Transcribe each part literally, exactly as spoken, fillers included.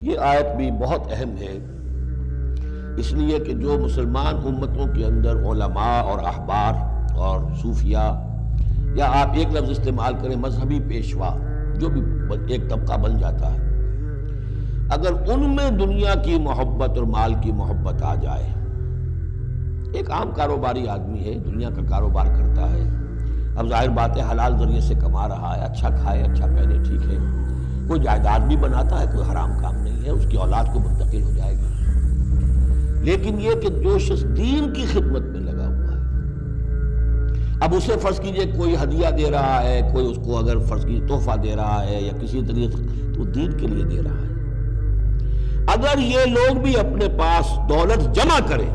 یہ آیت بھی بہت اہم ہے، اس لیے کہ جو مسلمان امتوں کے اندر علماء اور احبار اور صوفیاء، یا آپ ایک لفظ استعمال کریں مذہبی پیشوا، جو بھی ایک طبقہ بن جاتا ہے، اگر ان میں دنیا کی محبت اور مال کی محبت آ جائے، ایک عام کاروباری آدمی ہے، دنیا کا کاروبار کرتا ہے، اب ظاہر بات ہے حلال ذریعے سے کما رہا ہے، اچھا کھائے اچھا پہنے، ٹھیک ہے، کوئی جائیداد بھی بناتا ہے، کوئی حرام کام نہیں ہے، اس کی اولاد کو منتقل ہو جائے گی، لیکن یہ کہ جو شخص دین کی خدمت میں لگا ہوا ہے، اب اسے فرض کیجئے کوئی ہدیہ دے رہا ہے، کوئی اس کو اگر فرض کیجئے تحفہ دے رہا ہے یا کسی طریقے سے، تو دین کے لیے دے رہا ہے۔ اگر یہ لوگ بھی اپنے پاس دولت جمع کریں،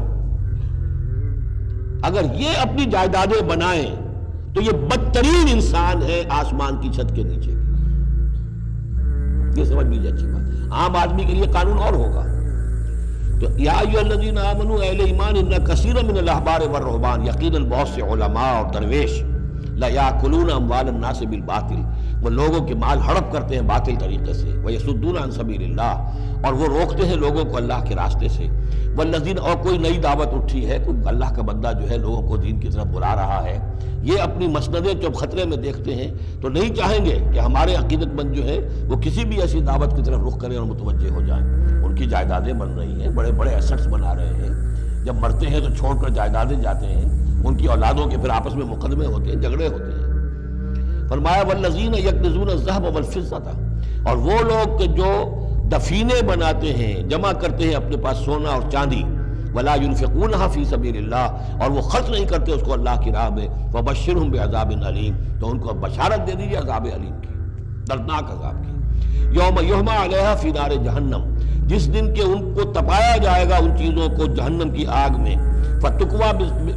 اگر یہ اپنی جائیدادیں بنائیں، تو یہ بدترین انسان ہے آسمان کی چھت کے نیچے کی۔ یہ سمجھ لیجیے اچھی بات، عام آدمی کے لیے قانون اور ہوگا۔ تو یا ایھا الذین آمنوا، اہل ایمان، ان کثیر من الاحبار والرہبان، یقیناً بہت سے علماء اور درویش، لا یاکلون اموال الناس بالباطل، وہ لوگوں کے مال ہڑپ کرتے ہیں باطل طریقے سے، ویصدون عن سبیل اللہ، اور وہ روکتے ہیں لوگوں کو اللہ کے راستے سے، والذین، اور کوئی نئی دعوت اٹھی ہے، کوئی اللہ کا بندہ جو ہے لوگوں کو دین کی طرف بلا رہا ہے، یہ اپنی مسندیں جب خطرے میں دیکھتے ہیں تو نہیں چاہیں گے کہ ہمارے عقیدت مند جو ہے وہ کسی بھی ایسی دعوت کی طرف رخ کریں اور متوجہ ہو جائیں۔ ان کی جائیدادیں بن رہی ہیں، بڑے بڑے ایسٹس بنا رہے ہیں، جب مرتے ہیں تو چھوڑ کر جائیدادیں جاتے ہیں، ان کی اولادوں کے پھر آپس میں مقدمے ہوتے ہیں، جھگڑے ہوتے ہیں۔ فرمایا والذین یکنزون الذھب والفضة، اور وہ لوگ کہ جو دفینے بناتے ہیں، جمع کرتے ہیں اپنے پاس سونا اور چاندی، ولا ينفقونها فی سبیل اللہ، اور وہ خرچ نہیں کرتے اس کو اللہ کی راہ میں، فبشرهم بعذاب علیم، تو ان کو بشارت دے دیجیے عذاب علیم کی، دردناک عذاب کی۔ یوم یحمى علیہا فی نار جہنم، جس دن کہ ان کو تپایا جائے گا ان چیزوں کو جہنم کی آگ میں، فتکویٰ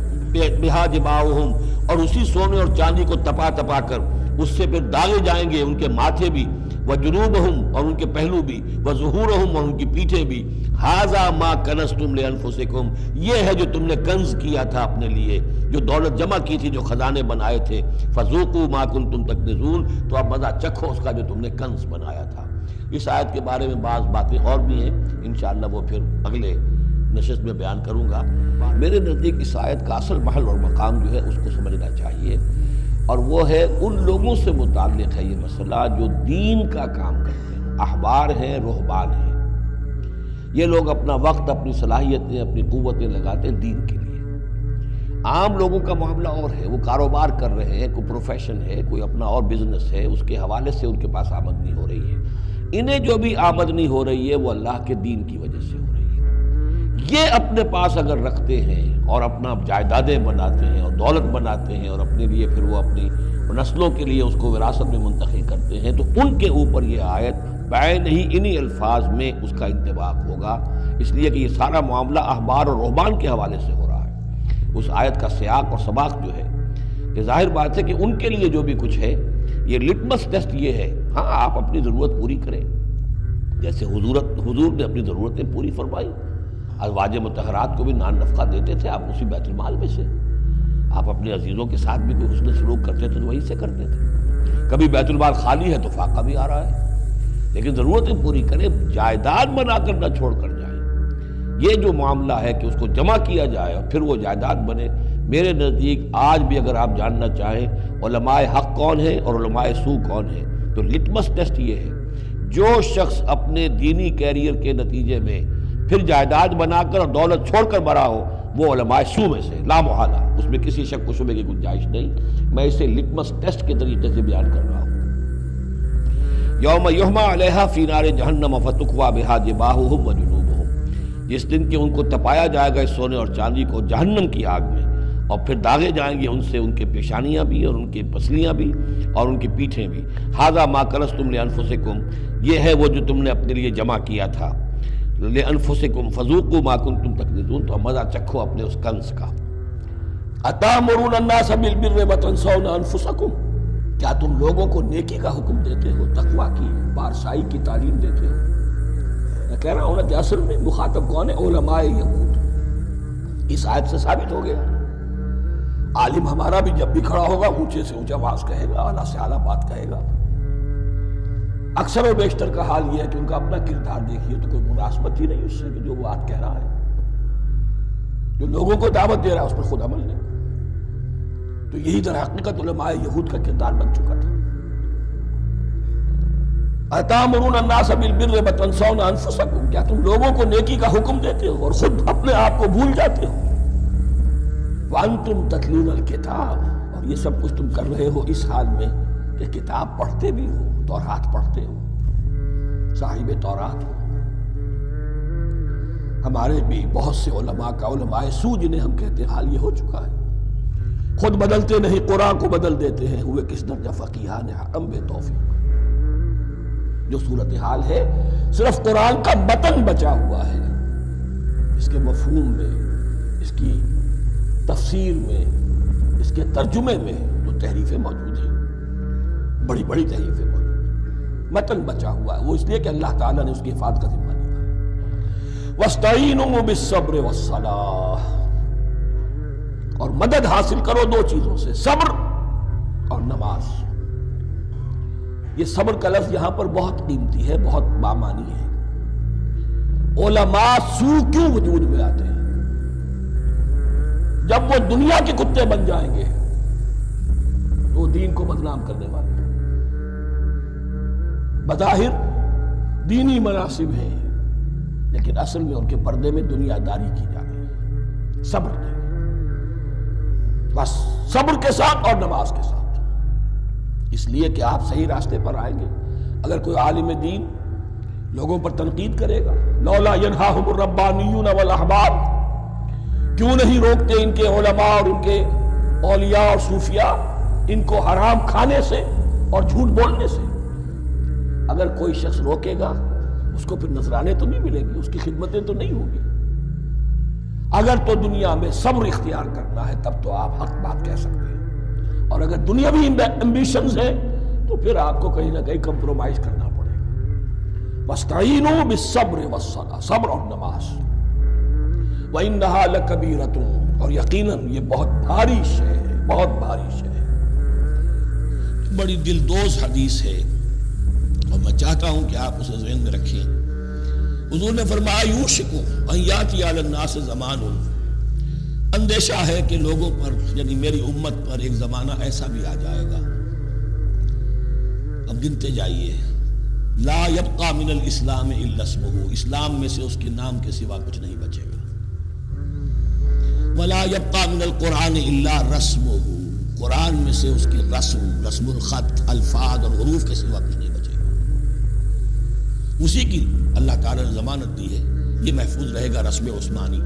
بہا جباہہم، اور اسی سونے اور چاندی کو تپا تپا کر اس سے پھر داغے جائیں گے ان کے ماتھے بھی، وجنوبہم، اور ان کے پہلو بھی، وظہورہم، اور ان کی پیٹھیں بھی، ھذا ما کنزتم لانفسکم، یہ ہے جو تم نے کنز کیا تھا اپنے لیے، جو دولت جمع کی تھی، جو خزانے بنائے تھے، فذوقوا ما کنتم تکنزون، تو اب مزہ چکھو اس کا جو تم نے کنز بنایا تھا۔ اس آیت کے بارے میں بعض باتیں اور بھی ہیں، انشاءاللہ وہ پھر اگلے نشست میں بیان کروں گا۔ میرے نزدیک اس آیت کا اصل محل اور مقام جو ہے اس کو سمجھنا چاہیے، اور وہ ہے ان لوگوں سے متعلق ہے یہ مسئلہ جو دین کا کام کرتے ہیں، احبار ہیں، رہبان ہیں۔ یہ لوگ اپنا وقت، اپنی صلاحیتیں، اپنی قوتیں لگاتے ہیں دین کے لیے۔ عام لوگوں کا معاملہ اور ہے، وہ کاروبار کر رہے ہیں، کوئی پروفیشن ہے، کوئی اپنا اور بزنس ہے، اس کے حوالے سے ان کے پاس آمدنی ہو رہی ہے۔ انہیں جو بھی آمدنی ہو رہی ہے وہ اللہ کے دین کی وجہ سے ہو رہی ہے۔ یہ اپنے پاس اگر رکھتے ہیں اور اپنا جائیدادیں بناتے ہیں اور دولت بناتے ہیں اور اپنے لیے پھر وہ اپنی نسلوں کے لیے اس کو وراثت میں منتقل کرتے ہیں، تو ان کے اوپر یہ آیت بعین ہی انہی الفاظ میں اس کا انطباق ہوگا، اس لیے کہ یہ سارا معاملہ احبار اور رہبان کے حوالے سے ہو رہا ہے۔ اس آیت کا سیاق اور سباق جو ہے کہ ظاہر بات ہے کہ ان کے لیے جو بھی کچھ ہے، یہ لٹمس ٹیسٹ یہ ہے، ہاں آپ اپنی ضرورت پوری کریں، جیسے حضورت حضور نے اپنی ضرورتیں پوری فرمائی، ازواج مطہرات کو بھی نان نفقہ دیتے تھے آپ اسی بیت المال میں سے، آپ اپنے عزیزوں کے ساتھ بھی کوئی حسن سلوک کرتے تھے تو وہیں سے کرتے تھے، کبھی بیت المال خالی ہے تو فاقہ بھی آ رہا ہے، لیکن ضرورتیں پوری کریں، جائیداد بنا کر نہ چھوڑ کر جائیں۔ یہ جو معاملہ ہے کہ اس کو جمع کیا جائے اور پھر وہ جائیداد بنے، میرے نزدیک آج بھی اگر آپ جاننا چاہیں علماء حق کون ہیں اور علماء سو کون ہیں، تو لٹمس ٹیسٹ یہ ہے، جو شخص اپنے دینی کیریئر کے نتیجے میں پھر جائیداد بنا کر اور دولت چھوڑ کر مرا ہو، وہ علماء سو میں سے لا محالہ، اس میں کسی شک و شبے کی گنجائش نہیں۔ میں اسے لٹمس ٹیسٹ کے طریقے سے بیان کر رہا ہوں۔ یوم یحمى علیہا فی نار جہنم فتکویٰ بہا جباہہم وجنوبہم، جس دن کہ ان کو تپایا جائے گا اس سونے اور چاندی کو جہنم کی آگ میں، اور پھر داغے جائیں گے ان سے ان کے پیشانیاں بھی اور ان کی پسلیاں بھی اور ان کی پیٹھیں بھی۔ ھذا ما کنزتم لانفسکم، یہ ہے وہ جو تم نے اپنے لیے جمع کیا تھا، لانفسکم فذوقوا ما کنتم تکنزون، تو مزہ چکھو اپنے اس کنز کا۔ اتامرون الناس بالبر وتنسون انفسکم، کیا تم لوگوں کو نیکی کا حکم دیتے ہو، تقویٰ کی، بارسائی کی تعلیم دیتے ہو؟ میں کہہ رہا ہوں نا کہ اصل میں مخاطب کون ہے؟ علماء یہود۔ اس آیت سے ثابت ہو گیا، عالم ہمارا بھی جب بھی کھڑا ہوگا اونچے سے اونچا آواز کہے گا، اعلیٰ سے اعلیٰ بات کہے گا، اکثر و بیشتر کا حال یہ ہے کہ ان کا اپنا کردار دیکھیے تو کوئی مناسبت ہی نہیں اس سے کہ جو وہ آج کہہ رہا ہے. جو لوگوں کو دعوت دے رہا ہے اس پر خود عمل نہیں. تو یہی در حقیقت علماء یہود کا کردار بن چکا تھا. اَتَأْمُرُونَ النَّاسَ بِالْبِرِّ وَتَنْسَوْنَ أَنفُسَكُمْ، کیا تم لوگوں کو نیکی کا حکم دیتے ہو اور خود اپنے آپ کو بھول جاتے ہو. وَأَنْتُمْ تَتْلُونَ الْكِتَابَ، اور یہ سب کچھ تم کر رہے ہو اس حال میں کہ کتاب پڑھتے بھی ہو، تورات پڑھتے ہو، صاحب تورات ہو. ہمارے بھی بہت سے علماء کا علماء سو جنہیں ہم کہتے ہیں حال یہ ہو چکا ہے. خود بدلتے نہیں، قرآن کو بدل دیتے ہیں. ہوئے کس درجہ فقیہان حرم بے توفیق. جو صورتحال ہے صرف قرآن کا متن بچا ہوا ہے، اس کے مفہوم میں، اس کی تفسیر میں، اس کے ترجمے میں تو تحریفیں موجود ہیں، بڑی بڑی تحریفیں موجود ہیں. متن بچا ہوا ہے، وہ اس لیے کہ اللہ تعالیٰ نے اس کی حفاظت کا ذمہ لیا ہے. وَاسْتَعِینُوا بِالصَّبْرِ وَالصَّلَاةِ، اور مدد حاصل کرو دو چیزوں سے، صبر اور نماز. یہ صبر کا لفظ یہاں پر بہت قیمتی ہے، بہت بامانی ہے. علماء سو کیوں وجود میں آتے ہیں؟ جب وہ دنیا کے کتے بن جائیں گے تو وہ دین کو بدنام کرنے والے ہیں. بظاہر دینی مناسب ہیں لیکن اصل میں ان کے پردے میں دنیا داری کی جا رہی ہے. صبر نہیں، بس صبر کے ساتھ اور نماز کے ساتھ. اس لیے کہ آپ صحیح راستے پر آئیں گے. اگر کوئی عالم دین لوگوں پر تنقید کرے گا، لولا ینہاہم الربانیون والاحبار، کیوں نہیں روکتے ان کے علماء اور ان کے اولیاء اور صوفیاء ان کو حرام کھانے سے اور جھوٹ بولنے سے. اگر کوئی شخص روکے گا اس کو پھر نذرانے تو نہیں ملیں گی، اس کی خدمتیں تو نہیں ہوں گی. اگر تو دنیا میں صبر اختیار کرنا ہے تب تو آپ حق بات کہہ سکتے ہیں، اور اگر دنیاوی ایمبیشنز ہیں تو پھر آپ کو کہیں نہ کہیں کمپرومائز کرنا پڑے گا. وَاسْتَعِینُوا بِالصَّبْرِ وَالصَّلَاةِ، صبر اور نماز. وَإِنَّهَا لَكَبِیرَةٌ، اور یقیناً یہ بہت بھاری شے ہے، بہت بھاری شے ہے. بڑی دلدوز حدیث ہے اور میں چاہتا ہوں کہ آپ اسے ذہن میں رکھیں. حضور نے فرمایا یوشک ان یاتی علی الناس زمان، اندیشہ ہے کہ لوگوں پر یعنی میری امت پر ایک زمانہ ایسا بھی آ جائے گا. اب گنتے جائیے. لا یبقى من الاسلام الا اسمہ، اسلام میں سے اس کے نام کے سوا کچھ نہیں بچے گا. ولا يبقى من القرآن الا رسمہ، قرآن میں سے اس کی رسم، رسم الخط، الفاظ اور حروف کے سوا کچھ نہیں بچے گا. اسی کی اللہ تعالیٰ نے ضمانت دی ہے، یہ محفوظ رہے گا رسم عثمانی.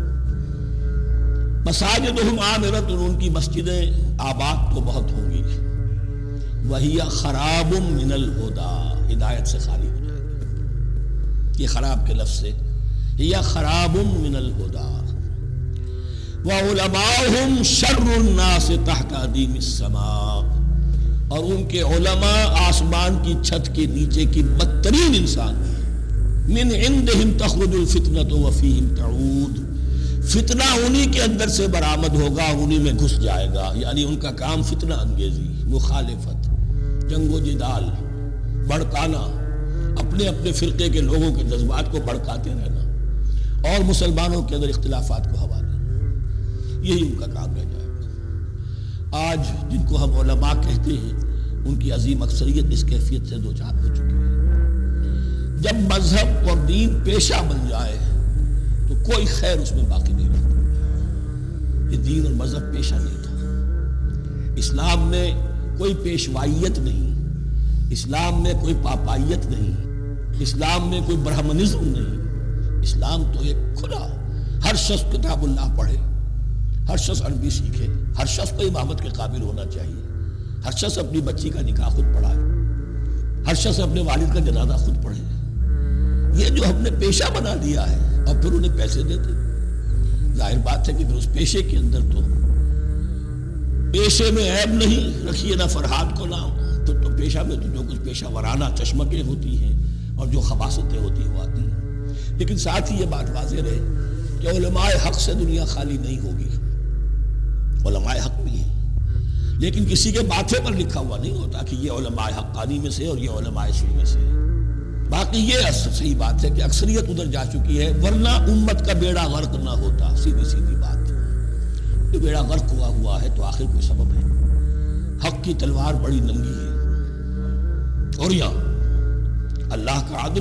مساجدہم عامرۃ، ان کی مسجدیں آباد تو بہت ہوں گی. وَهِيَ خَرَابٌ مِّنَ الْهُدَىٰ، ہدایت سے خالی ہو جائے گی. یہ خراب کے لفظ سے هِيَ خَرَابٌ مِّنَ الْهُدَىٰ. وَعُلَمَاؤُهُمْ شَرُّ النَّاسِ تَحْتَ أَدِيمِ السَّمَاءِ، اور ان کے علماء آسمان کی چھت کے نیچے کی بدترین انسان ہیں. مِنْ عِنْدِهِمْ تَخْرُجُ الْفِتْنَةُ وَفِيهِمْ تَعُودُ، فتنہ انہی کے اندر سے برآمد ہوگا، انہی میں گھس جائے گا. یعنی ان کا کام فتنہ انگیزی، مخالفت، جنگ و جدال، بھڑکانا، اپنے اپنے فرقے کے لوگوں کے جذبات کو بھڑکاتے رہنا اور مسلمانوں کے اندر اختلافات کو ہوا دینا، یہی ان کا کام رہ جائے گا. آج جن کو ہم علماء کہتے ہیں ان کی عظیم اکثریت اس کیفیت سے دوچار ہو چکی ہے. جب مذہب اور دین پیشہ بن جائے تو کوئی خیر اس میں باقی نہیں رہتا. یہ دین اور مذہب پیشہ نہیں تھا. اسلام میں کوئی پیشوائیت نہیں، اسلام میں کوئی پاپائیت نہیں، اسلام میں کوئی برہمنزم نہیں. اسلام تو ایک کھلا، ہر شخص کتاب اللہ پڑھے، ہر شخص عربی سیکھے، ہر شخص کو امامت کے قابل ہونا چاہیے، ہر شخص اپنی بچی کا نکاح خود پڑھائے، ہر شخص اپنے والد کا جنازہ خود پڑھے. یہ جو ہم نے پیشہ بنا دیا ہے اور پھر انہیں پیسے دیتے، ظاہر بات ہے کہ پھر اس پیشے کے اندر تو پیشے میں عیب نہیں، رکھیے نہ فرحات کو نام، تو, تو پیشہ میں تو جو کچھ پیشہ ورانہ چشمکیں ہوتی ہیں اور جو خباثتیں ہوتی ہیں وہ آتی ہیں. لیکن ساتھ ہی یہ بات واضح رہے کہ علماء حق سے دنیا خالی نہیں ہوگی. علماء حق بھی ہیں لیکن کسی کے ماتھے پر لکھا ہوا نہیں ہوتا کہ یہ علماء حقانی میں سے اور یہ علماء سنی میں سے. باقی یہ صحیح بات ہے کہ اکثریت ادھر جا چکی ہے، ورنہ امت کا بیڑا غرق نہ ہوتا. سیدھی سیدھی بات. یہ بیڑا غرق ہوا ہوا ہے تو آخر کوئی سبب ہے. حق کی تلوار بڑی ننگی ہے. اور یہاں اللہ کا عدل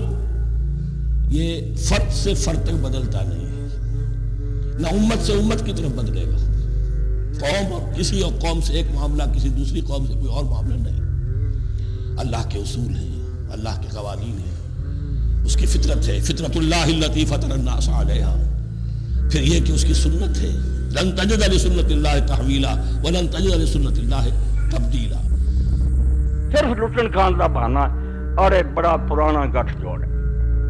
یہ فرد سے فرد تک بدلتا نہیں ہے، نہ امت سے امت کی طرف بدلے گا. قوم اور کسی اور قوم سے ایک معاملہ، کسی دوسری قوم سے کوئی اور معاملہ نہیں. اللہ کے اصول ہیں، اللہ کے قوانین ہیں، اس کی فطرت ہے. فطرت اللہ التی فطر الناس علیہا. پھر یہ کہ اس کی سنت ہے. لن تجد لسنت اللہ تحویلا ولن تجد لسنت اللہ تبدیلا. صرف لٹن کھان کا بہانا اور ایک بڑا پرانا گٹھ جوڑ ہے.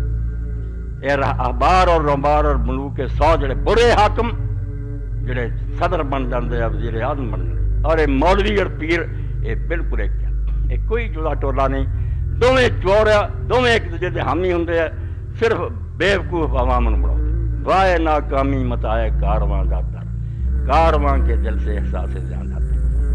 یہ احبار اور رمبار اور ملوک کے سو جڑے برے حاکم جڑے صدر بن جاندے ہیں، وزیر اعظم بن جاندے، اور یہ مولوی اور پیر یہ بالکل ایک ہے. یہ کوئی جدا ٹولا نہیں. دونوں چور ہے، دونوں ایک دوسرے کے حامی ہوندے ہیں. صرف بیوقوف عوام نوں بناؤ. وائے ناکامی متائے کارواں دا در، کارواں کے دل سے احساس زیادہ آتے.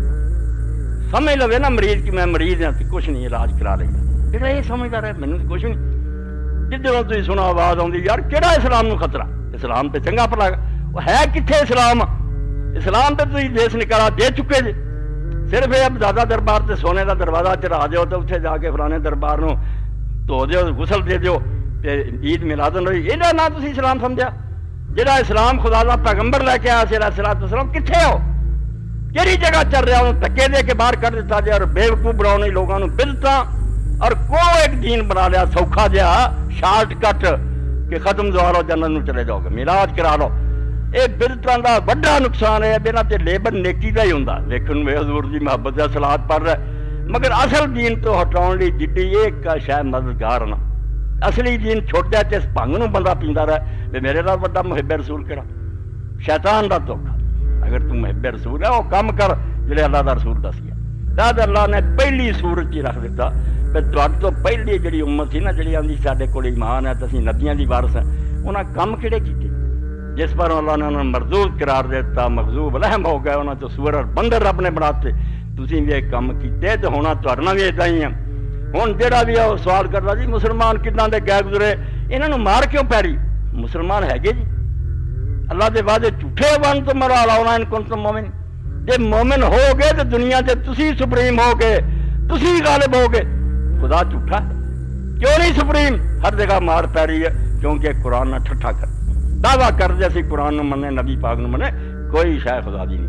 سمجھ لو نا مریض کہ میں مریض ہوں تو کچھ نہیں علاج کرا لے گا. جڑا یہ سمجھتا رہے مینوں کچھ نہیں. جدھروں تھی سنا آواز آتی یار کہڑا اسلام نو خطرہ، اسلام تے چنگا پلا وہ ہے کتنے اسلام. اسلام تے تھی دیس نکالا دے چکے جی. صرف یہ دادا دربار تے سونے کا دروازہ چڑھا دیو تو اتنے جا کے فلانے دربار نو دھو دیو غسل دے دیو تے عید میلاد النبی. یہ نہ تسی اسلام سمجھا. جہاں اسلام خدا دا پیغمبر لے کے آیا سی علیہ الصلوۃ والسلام کتنے ہو، کہڑی جگہ چل رہا انہوں دھکے دے کے باہر کر دیتا جائے اور بیوقوف بناؤ لوگوں نے بدعتاں اور کوئی ایک دین بنا لیا سوکھا جہا شارٹ کٹ کہ ختم دعا لو جنت نو چلے جاؤ گے میلاد کرا لو. یہ بدعتاں دا بڑا نقصان ہے. بنا تے لیبر نیکی دا ہی ہوندا لیکن وہ حضور دی محبت دا صلات پڑھ رہا ہے مگر اصل دین تو ہٹاؤن لی جڈی ایک کا شاید مددگار نہ. اصلی دین چھوٹا تے اس بھنگ نو بندہ پیندا رہے تے میرے نال بڑا محب رسول کہڑا. شیطان دا دھوکا. اگر تو محب رسول ہے وہ کام کر جڑے اللہ دا رسول دسیا. داد اللہ نے پہلی سورت ہی رکھ دیتا کہ تہاڈے تو پہلی جڑی امت سی نا جڑی آندی ساڈے کول ایمان ہے تے اسی نبیاں دی وارث ہیں، انہاں کم کہڑے کیتے جس پر اللہ نے انہوں نے مردود قرار دیتا، مغضوب علیہم ہو گئے. انہوں نے تو سور اور بندر رب نے بناتے. تسی بھی ایک کام کیتے تو ہونا تہاڈے نال بھی اداں ہی ہے. ہن جڑا بھی وہ سوال کردا جی مسلمان کداں دے گئے گزرے، انہاں نوں مار کیوں پیری؟ مسلمان ہے گے جی اللہ دے وعدے جھوٹے ون تو مرا لاؤنا ان کنتم مومن. جے مومن ہو گئے تو دنیا تے تسی سپریم ہو گئے، تسی غالب ہو گئے. خدا جھوٹا ہے کیوں نہیں سپریم؟ ہر جگہ مار پی رہی ہے کیونکہ قرآن نہ ٹھٹھا کر دعویٰ کر دے اسی قرآن نو منے نبی پاک نو منے کوئی شے خدا دی نہیں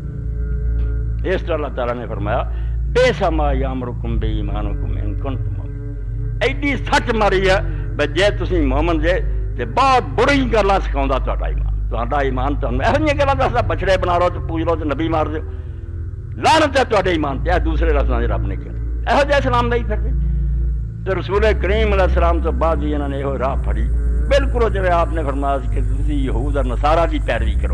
من. اس طرح اللہ تعالیٰ نے فرمایا بے سما یامرکم بے ایمانکم ان کنتم مومن. ایڈی سچ ماری ہے بے جے تسی مومن جے تے بہت بڑی گلاں سکھاوندا تہاڈا ایمان. تہاڈا ایمان تانوں ایہو جیاں گلاں دسدا بچڑے بنا لو تے پوج لو تے نبی مار دیو. لعنت ہے تہاڈے ایمان تے دوسرے رسول رب نے کیا ایہو جے اسلام دئی پھردے. تے رسول کریم علیہ السلام تو بعد ہی انہوں نے یہ راہ پھڑی بالکل جو آپ نے فرمایا کہ تسی یہود اور نصارہ کی پیروی کرو.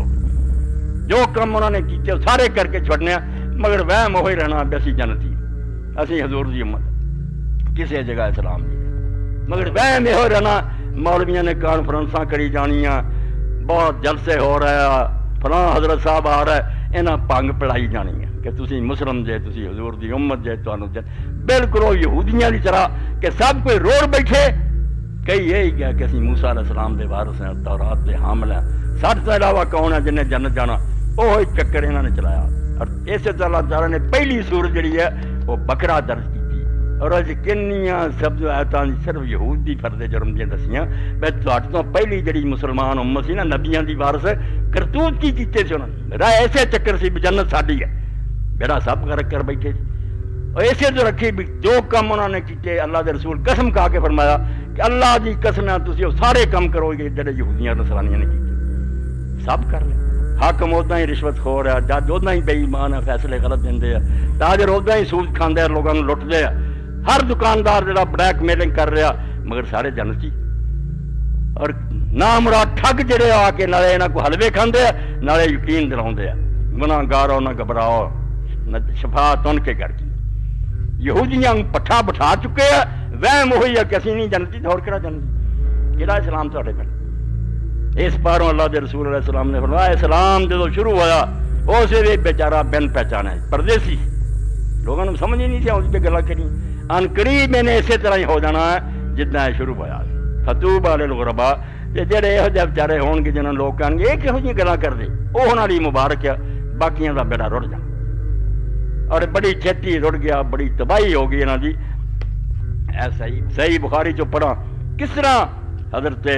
جو کم انہوں نے کیتے سارے کر کے چھوڑنے مگر وہم وہی رہنا بھی اسی جنتی اسی حضور دی امت کسی جگہ اسلام نہیں مگر وہم یہ رہنا. مولویاں نے کانفرنساں کری جانیاں، بہت جلسے ہو رہے ہیں، فلاں حضرت صاحب آ رہا ہے، انہاں پنگ پڑھائی جانی ہے کہ تسی مسلم جے تسی حضور دی امت جے تانوں بالکل وہ یہودیاں کی طرح کہ سب کوئی روڑ بیٹھے کئی یہی کیا کہ اسی موسیٰ علیہ السلام دے وارث ہیں، تورات دے حامل ہیں، ساتھ سے علاوہ کون ہے جنہیں جنت جانا. وہ چکر انہوں نے چلایا. اور اسی طرح اللہ تعالیٰ نے پہلی سورت جڑی ہے وہ بکرا درج کی تھی اور اج کنیاں سب آیتاں صرف یہود دی فرد جرم دیاں دسیاں. میں تہاڈے تو پہلی جڑی مسلمان امت سی نا نبیاں دی وارث کرتوت کی کیتے سی انہوں نے راہ ایسے چکر سی بھی جنت ساڈی ہے بیڑا سب کر کر بیٹھے سی. اور ایسے تو رکھی بھی جو کام انہوں نے کیتے اللہ دے رسول قسم کھا کے فرمایا کہ اللہ دی قسم ہے تسی وہ سارے کام کرو گے جڑے یہودیاں نصرانیاں نے کیتے سب کر لیں. حاکم اودا ہی رشوت خور ہے، جج اودا ہی بے ایمان ہے، فیصلے غلط دیندے ہیں، تاجر اودا ہی سود کھاندے ہیں، لوگوں لٹ دے ہیں، ہر دکاندار جڑا بلیک میلنگ کر رہا مگر سارے جنتی. اور نامراد ٹھگ جڑے آ کے نالے انہاں کو حلوے کھاندے ہیں نالے یقین دلاوندے ہیں گناہگارو نہ گھبراؤ شفاعت ان کے گھر کی. یہودیاں پٹھا بٹھا چکے ہیں وہم وہی ہے کہ اسی نہیں جنتی تو اور کہڑا جنتی. کہڑا اسلام تہاڈے پہ اس پاروں اللہ دے رسول علیہ السلام نے فرمایا اسلام جدو شروع ہوا اسے بھی بیچارہ بن پہچانا ہے پردیسی لوگوں نے سمجھ ہی نہیں تھی اس پہ گلا کری. ان قریب میں نے اسی طرح ہی ہو جانا ہے جدنا شروع ہوا فتوب علی الغرباء تے جڑے یہو جہے بیچارے ہون گے جنہاں لوگ کہن گے یہ کہو جی گلاں کر دے وہ انہاں لئی مبارک ہے باقیاں دا بیڑا رڑ جا اور بڑی چھتی رڑ گیا بڑی تباہی ہو گئی انہاں دی ایسا ہی صحیح بخاری چ پڑھا کس طرح حضرت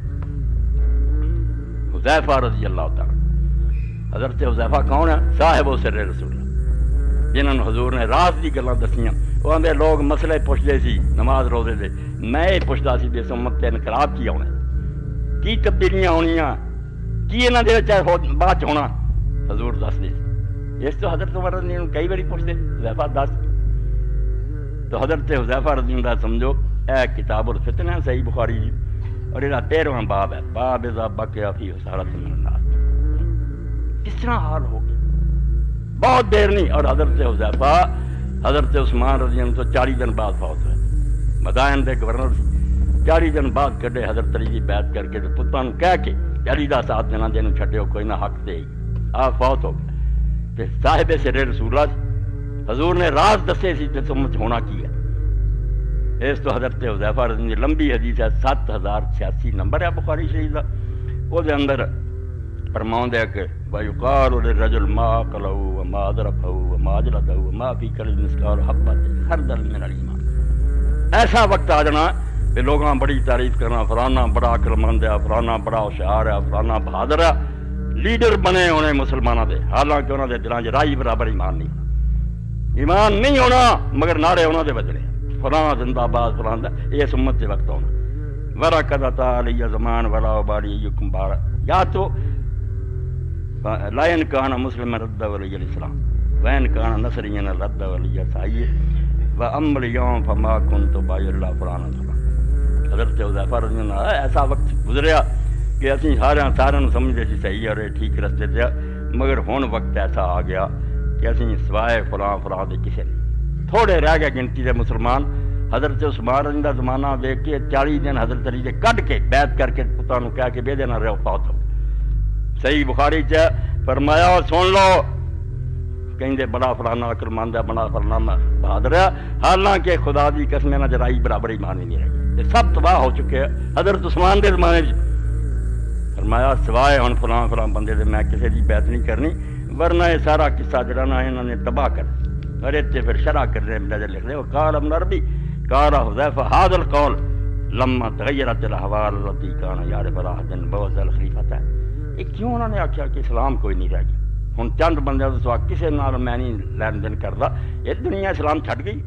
حذیفہ رضی اللہ تعالی حضرت حذیفہ کون ہے صاحب و سر رسول اللہ جنہوں نے حضور نے راز دی گلاں دسیاں وہ آندے لوگ مسئلے پوچھدے سی نماز روزے دے میں یہ پوچھدا سی اس امت تے انقلاب کی ہونا کی تبدیلیاں ہونیاں کی انہاں دے وچ بعد چ ہونا حضور دس دے اس تو حضرت عمر رضی اللہ کئی باری پوچھدے حذیفہ دس تو حضرت حذیفہ رضی اللہ سمجھو اے کتاب الفتن ہے صحیح بخاری جی اور یہ تیرہواں باب ہے باب اذا بقیا فی حسارت من الناس کس طرح حال ہو گیا بہت دیر نہیں اور حضرت حذیفہ حضرت عثمان رضی اللہ تو چالی دن بعد فوت ہوئے مدائن دے گورنر سی چالی دن بعد کڈے حضرت علی دی بیعت کر کے پتاں نوں کہہ کے علی دا ساتھ دینا جنوں چھڈیو کوئی نہ حق دے آپ فوت ہو گئے تے صاحب سر رسول اللہ حضور نے راز دسے سی تے سمجھ ہونا کی ہے اس تو حضرت حذیفہ رضی اللہ لمبی حدیث ہے سات ہزار چھیاسی نمبر ہے بخاری شریف کا وہ دے اندر فرماؤں ہے کہ وَيُقَالُ لِلرَّجُلِ مَا قَلَهُ وَمَا ضَرَبَهُ وَمَا جَلَدَهُ وَمَا فِي قَلْبِهِ مِثْقَالُ حَبَّةٍ خَرْدَلٍ مِنَ الْإِيمَانِ ایسا وقت آ جانا کہ لوگاں بڑی تعریف کرنا فلانا بڑا عقلمند ہے فلانا بڑا ہوشیار ہے فلانا بہادر ہے لیڈر بنے ہونے مسلمانوں دے حالانکہ انہوں دے دلاں وچ رائی برابر ایمان نہیں ایمان نہیں ہونا مگر نعرے انہوں دے بجنے فلاں زندہ باد فلاں یہ امت سے وقت ہونا ورا کدا تعالی زمان ولا باری یکم بار یا تو لائن کان مسلم رد ولی الاسلام وین کان نصرین رد ولی عیسائی و امر یوم فما کنت بائی اللہ فلاں فلاں حضرت حذیفہ رضی اللہ ایسا وقت گزریا کہ اسی سارے سارے سمجھتے سی صحیح اور ٹھیک رستے تے مگر ہن وقت ایسا آ گیا کہ اسی سوائے فلاں فلاں دے کسے نہیں تھوڑے رہ گئے گنتی دے مسلمان حضرت عثمان رضی اللہ زمانہ دیکھ کے چالی دن حضرت علی دے کڈ کے بیعت کر کے پتاں نوں کہہ کے بے دینا رہو فوت ہو صحیح بخاری چ فرمایا سن لو کہیں بڑا فلانا عقلمند ہے بڑا فلانا بہادر ہے حالانکہ خدا دی قسم نہ جرائی برابر ایمان ہی نہیں رہی یہ سب تباہ ہو چکے ہیں حضرت عثمان دے زمانے فرمایا سوائے ہن فلاں فلاں بندے دے میں کسی دی بیعت نہیں کرنی ورنہ یہ سارا قصہ جڑا نا انہوں نے تباہ کر اور اتنے پھر شرح کر رہے ہیں لکھ رہے وقال ابن عربی قال حذیفہ هذا القول لما تغیرت الاحوال التي كان يعرف راحت بوز الخلیفہ یہ کیوں انہوں نے آخیا کہ اسلام کوئی نہیں رہ گیا ہن چند بندے تو سوا کسی نال میں نہیں لین دین کرتا یہ دنیا اسلام چھٹ گئی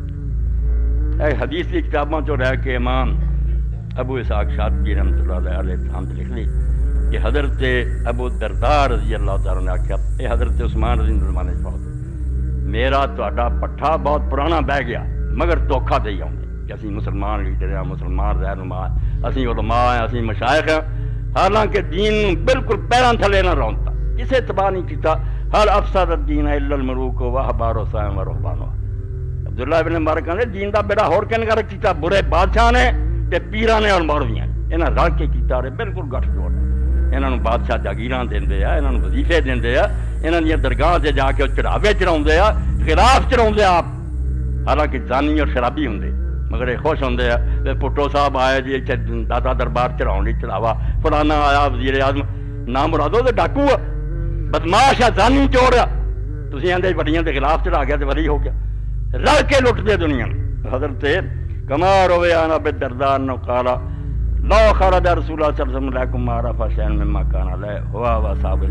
اے حدیث کی کتابوں چ رہ کے امام ابو اسحاق شاطبی رحمۃ اللہ علیہ رحمۃ لکھ لی کہ حضرت ابو الدرداء رضی اللہ تعالیٰ نے آخیا اے حضرت عثمان رضی اللہ زمانے بہت میرا تہاڈا پٹھا بہت پرانا بہ گیا مگر دھوکھا دے آؤں گے کہ اسی مسلمان لیڈر ہیں مسلمان رہنما اسی علماء ہیں اسی مشائخ ہیں حالانکہ دین بالکل پیراں تھلے نہ رونتا کسے تباہ نہیں کیتا ہر افسد الدین الا الملوک و احبار و صائم و رہبان عبداللہ ابن مبارک نے دین دا بیڑا ہور کن کر کیتا برے بادشاہ نے تے پیراں نے اور مولویاں نے انہاں رل کے کیتا رے بالکل گٹھ جوڑ انہاں نوں بادشاہ جاگیراں دیندے آ انہاں نوں وظیفے دیندے آ انہاں دی درگاہ تے جا کے چڑھاوے چڑھاوندے آ خلاف چڑھاوندے آپ حالانکہ زانی اور شرابی ہوندے مگر یہ خوش ہوندے آ پٹو صاحب آئے جی دادا دربار چڑھاؤن لئی چڑھاوا فلانا آیا وزیر اعظم نام مرادو تے ڈاکو آ بدماش آ زانی چور آ تسی آندے وڈیاں دے خلاف چڑھا گیا تے ولی ہو گیا رل کے لٹ دے دنیا حضرت کما روے انا بالدرداء انه قال لا خرج رسول اللہ صلی اللہ علیہ وسلم لكم ما عرف شيئا مما كان له هو واصحاب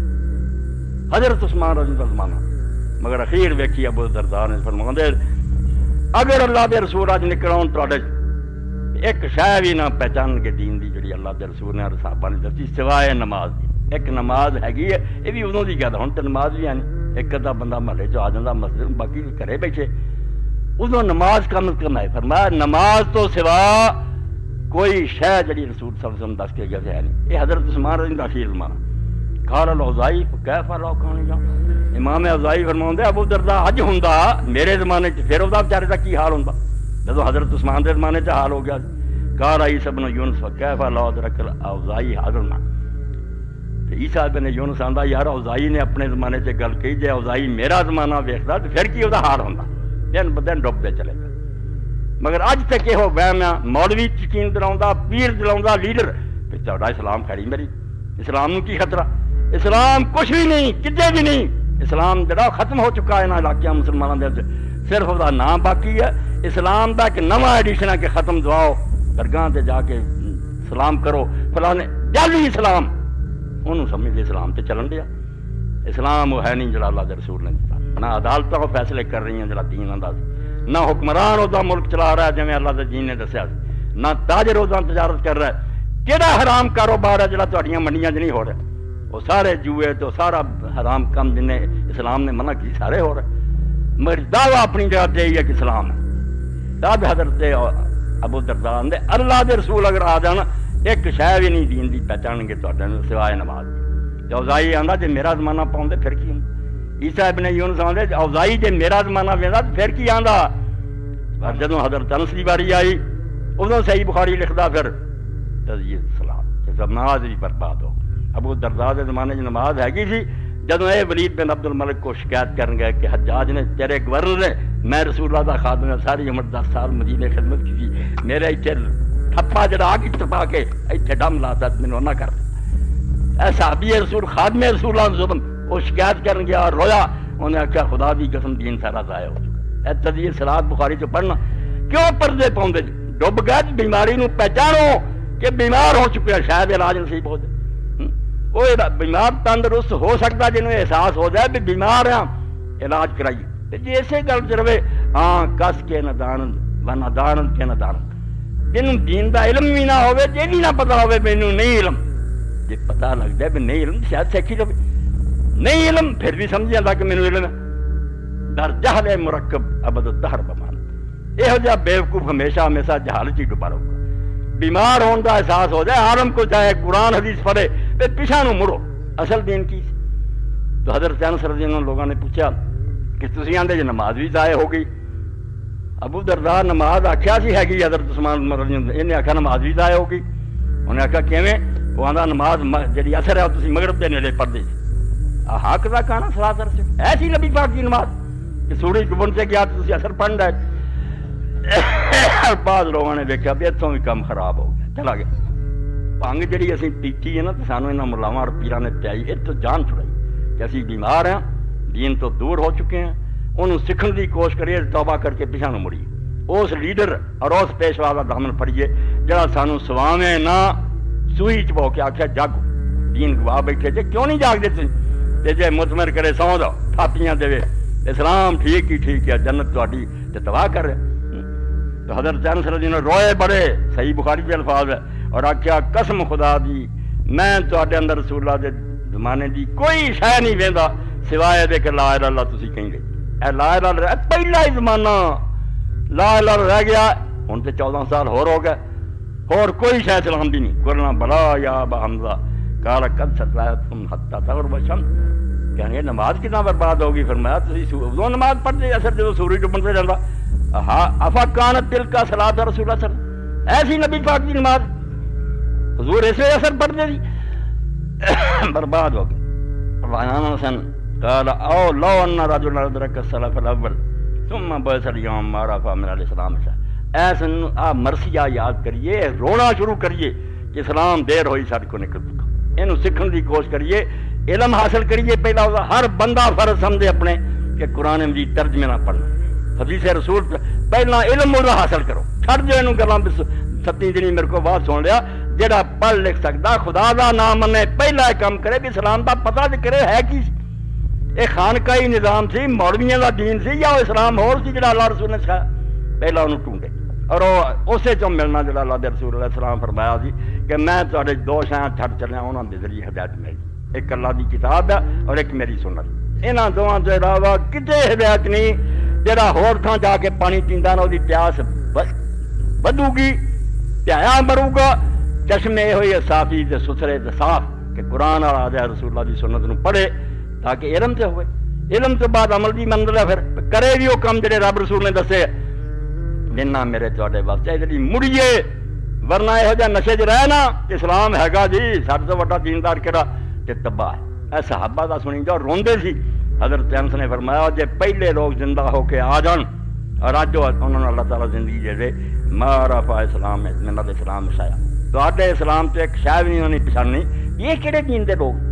السلام حضرت عثمان رضی اللہ عنہ مگر اخیر ویکھی ابو الدرداء نے فرماندے اگر اللہ دے رسول اج نکلون تواڈے ایک شے بھی نہ پہچان کے دین دی جڑی اللہ دے رسول نے اور صحابہ نے دسی سوائے نماز دی ایک نماز ਹੈਗੀ ہے یہ بھی ادوں دی گل ہن تے نماز بھی ہے نہیں ایک ادا بندہ محلے چ آ جاندا مسجد باقی گھرے بیٹھے ادوں نماز کم از کم ہے فرمایا نماز تو سوا کوئی شے جڑی رسول صلی اللہ علیہ وسلم دس کے گیا ہے نہیں یہ حضرت عثمان رضی اللہ عنہ فرمانا قال الاوزاعی کیف لو کان جا امام اوزاعی فرماਉਂਦੇ ابو الدرداء حج ہوندا میرے زمانے چ پھر ਉਹਦਾ ਵਿਚਾਰੇ ਦਾ ਕੀ ਹਾਲ ਹੁੰਦਾ ਜਦੋਂ حضرت عثمان ਦੇ ਜ਼ਮਾਨੇ 'ਚ ਹਾਲ ਹੋ ਗਿਆ قال عیسی بن یونس کیف لو ادرک الاوزاعی حاضرنا تے عیسی بن یونس آندا یار اوزاعی نے اپنے زمانے 'ਚ ਗੱਲ ਕਹੀ ਜੇ اوزاعی میرا زمانہ ویکھدا تے پھر کی ਉਹਦਾ ਹਾਲ ਹੁੰਦਾ دن بدن ڈوبتے چلے گا مگر اج تک یہ وہم ہے مولوی یقین دلاؤندا پیر دلاؤندا لیڈر کہ تہاڈا اسلام خیری میری اسلام نو کی خطرہ اسلام کچھ بھی نہیں کدے بھی نہیں اسلام جڑا ختم ہو چکا ہے نا علاقے مسلمانوں دے صرف وہ نام باقی ہے اسلام دا کہ نواں ایڈیشن ہے کہ ختم دعاؤ درگاہ تے جا کے سلام کرو فلانے جعلی اسلام انہوں سمجھ لے اسلام تے چلن دیا اسلام وہ ہے نہیں جڑا اللہ دے رسول نے دیتا نہ عدالتوں کو فیصلے کر رہی ہیں جڑا دین انداز نہ حکمران وہ ملک چلا رہا ہے جویں اللہ دے دین نے دسیا نہ تاجر وہ تجارت کر رہا ہے کیڑا حرام کاروبار ہے جڑا تہاڈیاں منڈیاں وچ نہیں ہو رہا وہ سارے جوئے تو سارا حرام کم جن اسلام نے منع کی سارے ہو رہے مگر دعویٰ اپنی جگہ تے ہی ہے کہ اسلام ہے تب حضرت ابو درداء نے اللہ دے رسول اگر آ جانا ایک شے بھی نہیں دین دی پہچان گے تہاڈے سوائے نماز تے اوزائی آندا جے میرا زمانہ پاؤندے پھر کی عیسیٰ ابن یونس آندے اوزائی جے میرا زمانہ ویندا پھر کی آندا پر جدوں حضرت انس دی باری آئی ادوں صحیح بخاری لکھدا پھر تزیید صلاۃ کہ نماز بھی برباد ہو ابو درداء دے زمانے چ نماز ہے سی جدوں اے ولید بن عبد الملک کو شکایت کرن گئے کہ حجاج نے تیرے گورنر نے میں رسول اللہ دا خادم نے ساری عمر دس سال مدینے خدمت کی میرے ایتھے ٹھپا جڑا آگ ٹپا کے ایتھے ڈم لاتا مینوں نہ کر اے صحابی رسول خادم رسول اللہ ظلم وہ شکایت کرن گیا اور رویا انہیں آخیا خدا دی قسم دین سارا ضائع ہو چکا اے تزیید صلاۃ بخاری چ پڑھنا کیوں پردے پاؤندے ڈب گئے بیماری نو پہچانو کہ بیمار ہو چکے شاید علاج نصیب ہو جائے وہ بیمار تندرست ہو سکتا جنہوں احساس ہو جائے بھی بیمار ہیں علاج کرائیے جی اسی گل چ رہے ہاں کس کے نہ دانند و نہ دانند کے نہ دانند جنہوں دین دا علم بھی نہ ہوئے جی بھی نہ پتا ہوئے مینوں نہیں علم جی پتا لگ جائے بھی نہیں علم شاید سیکھی رہے نہیں علم پھر بھی سمجھ جاتا کہ مینوں علم ہے در جہل مرکب ابد الدہر بمان یہو جہا بیوقوف ہمیشہ ہمیشہ جہالت ہی ڈبا رہے بیمار ہونے کا احساس ہو جائے عالم کو چاہے قرآن حدیث پڑھے پھر پیچھا نو مڑو اصل دین کی تو حضرت انس رضی اللہ عنہ لوگوں نے پوچھا کہ تسی آندے جو نماز بھی ضائع ہو گئی ابو درداء نماز آکھیا سی ہے گی حضرت عثمان رضی اللہ عنہ انہیں آکھا نماز بھی ضائع ہو گئی انہیں آکھا کیویں وہ آندا نماز جڑی اثر ہے تسی مغرب دے نیڑے پڑھ دے حق دا کہنا صلاۃ اثر سے ایسی نبی پاک کی نماز کہ سورج ڈبن سے گیا تسی اثر پڑھ رہے بعض لوگوں نے دیکھا بھی اتوں بھی کام خراب ہو گیا چلا گیا بھنگ جڑی اسی پیتی ہے نا تو سانو انہاں ملاواں اور پیراں نے پیائی یہ تو جان چھڑائی کہ اسی بیمار ہیں دین تو دور ہو چکے ہیں انہوں سکھن دی کوشش کریے توبہ کر کے پیچھا نو مڑیے اس لیڈر اور اس پیشوا کا دامن پھڑیے جڑا سانو سواویں نہ سوئی چ بو کے آکھیا جاگو دین گوا بیٹھے جے کیوں نہیں جاگ دے تے جے مطمئن کرے سو جاؤ تھاپیاں دے اسلام ٹھیک ہی ٹھیک ہے جنت تہاڈی تے تباہ کر رہے تو حضرت انس رضی اللہ عنہ روئے بڑے صحیح بخاری کے الفاظ ہے اور آکھیا قسم خدا دی میں تہاڈے اندر رسول اللہ دے زمانے دی کوئی شے نہیں ویندا سوائے دے کہ لا الہ الا اللہ تسی کہیں گے اے لا الہ الا اللہ پہلا ہی زمانہ لا الہ الا رہ گیا ہن تے چودہ سال ہور ہو گئے اور کوئی شے اسلام دی نہیں کرنا بلا یا ابا حمزہ قال قد صلاتم حتى تغرب الشمس کہنے نماز کتنا برباد ہوگی فرمایا تسی وہ نماز پڑھتے اثر جو سورج ڈوبن سے جاندا ہاں افا کانت تل کا صلاۃ رسول اللہ صلی اللہ علیہ وسلم ایسی نبی پاک کی نماز حضور ایسے اثر پڑھتے تھی برباد ہو گئے وعن حسن قال او لو ان رجل ادرك السلف الاول ثم بعث اليوم ما عرف من الاسلام ایسا آ مرثیہ یاد کریے رونا شروع کریے کہ اسلام دیر ہوئی سارے کو نکل چکا اینو سیکھن دی کوشش کریے علم حاصل کریے پہلا ہر بندہ فرض سمجھے اپنے کہ قرآن مجید ترجمے نہ پڑھنا حدیث رسول پہلا علم وہ حاصل کرو چھڑ جو اینو گلاں ستی دنی میرے کو بات سن لیا جڑا پڑھ لکھ سکتا خدا دا نام منے پہلا کام کرے بھی اسلام دا پتہ تے کرے ہے کی اے خانقاہی نظام سی مولویاں دا دین سی یا اسلام ہور سی جڑا اللہ رسول نے سکھایا پہلا انہوں ٹونڈے اور اسے چوں ملنا جڑا اللہ دے رسول علیہ السلام فرمایا سی کہ میں تہاڈے دو شیاں چھڑ چلیا انہاں دے ذریعے ہدایت مل ایک اللہ دی کتاب ہے اور ایک میری سنت انہاں دوواں تو علاوہ کتے ہدایت نہیں جڑا ہور تھاں جا کے پانی پیندا نا اودی پیاس بدو گی پیایا مرو گا چشمے ہوئی صافی تے ستھرے تے صاف کہ قرآن والا آدھا رسول اللہ دی سنت نو پڑھے تاکہ علم تے ہوئے علم تو بعد عمل دی منزل ہے پھر کرے بھی وہ کام جڑے رب رسول نے دسے جنہ میرے تواڈے واسطے جڑی مڑیے ورنہ یہو جہا نشے چ رہے نا اسلام ہے گا جی سب تو وڈا دیندار کہڑا تے تباہ ہے اے صحابہ دا سنی جاؤ روندے سی حضرت انس نے فرمایا جے پہلے لوگ زندہ ہو کے آ جان اور اج انہوں نے اللہ تعالیٰ زندگی دے معرفہ اسلام ملت اسلام مسایا تو اسلام تو ایک شاید بھی نہیں پچھاننی یہ کہڑے دین دے لوگ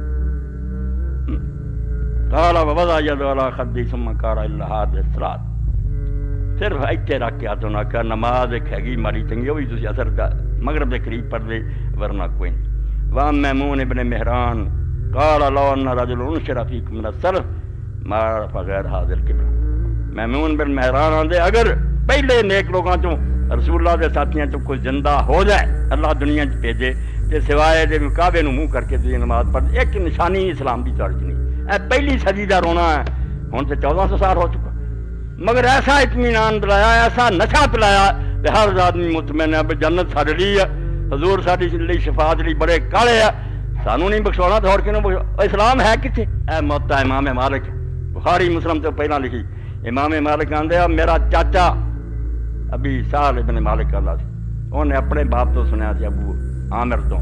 قال ووضع يده على خدي ثم قال الا هذا الصراط صرف اتنے رکھ کے ہاتھوں نہ کہا نماز ایک ہے گی ماری چنگی ہوئی تھی اثر دا مغرب کے قریب پڑھ دے ورنہ کوئی نہیں وام میمون ابن مہران قال لو ان رجل انشر فيكم من السلف ما عرف غير هذا الكبر میمون بن مہران آندے اگر پہلے نیک لوگاں چوں رسول اللہ دے ساتھیاں چوں کوئی زندہ ہو جائے اللہ دنیا چ بھیجے تے سوائے دے کعبے نو منہ کر کے تے نماز پڑھ ایک نشانی اسلام دی چرچ نہیں اے پہلی صدی دا رونا ہے ہن تے چودہ سو سال ہو چکا مگر ایسا اطمینان دلایا ایسا نشہ پلایا کہ ہر آدمی مطمئن ہے جنت ساڈے لی ہے حضور ساڈی لیے شفاعت لی بڑے کالے ہے سانو نہیں بخشونا تو اور کینوں بخشو اسلام ہے کتنے اے موت امام مالک بخاری مسلم تو پہلا لکھی امام مالک آندے میرا چاچا ابھی سال ابن مالک آندا سی انہیں اپنے باپ تو سنیا سی ابو عامر تو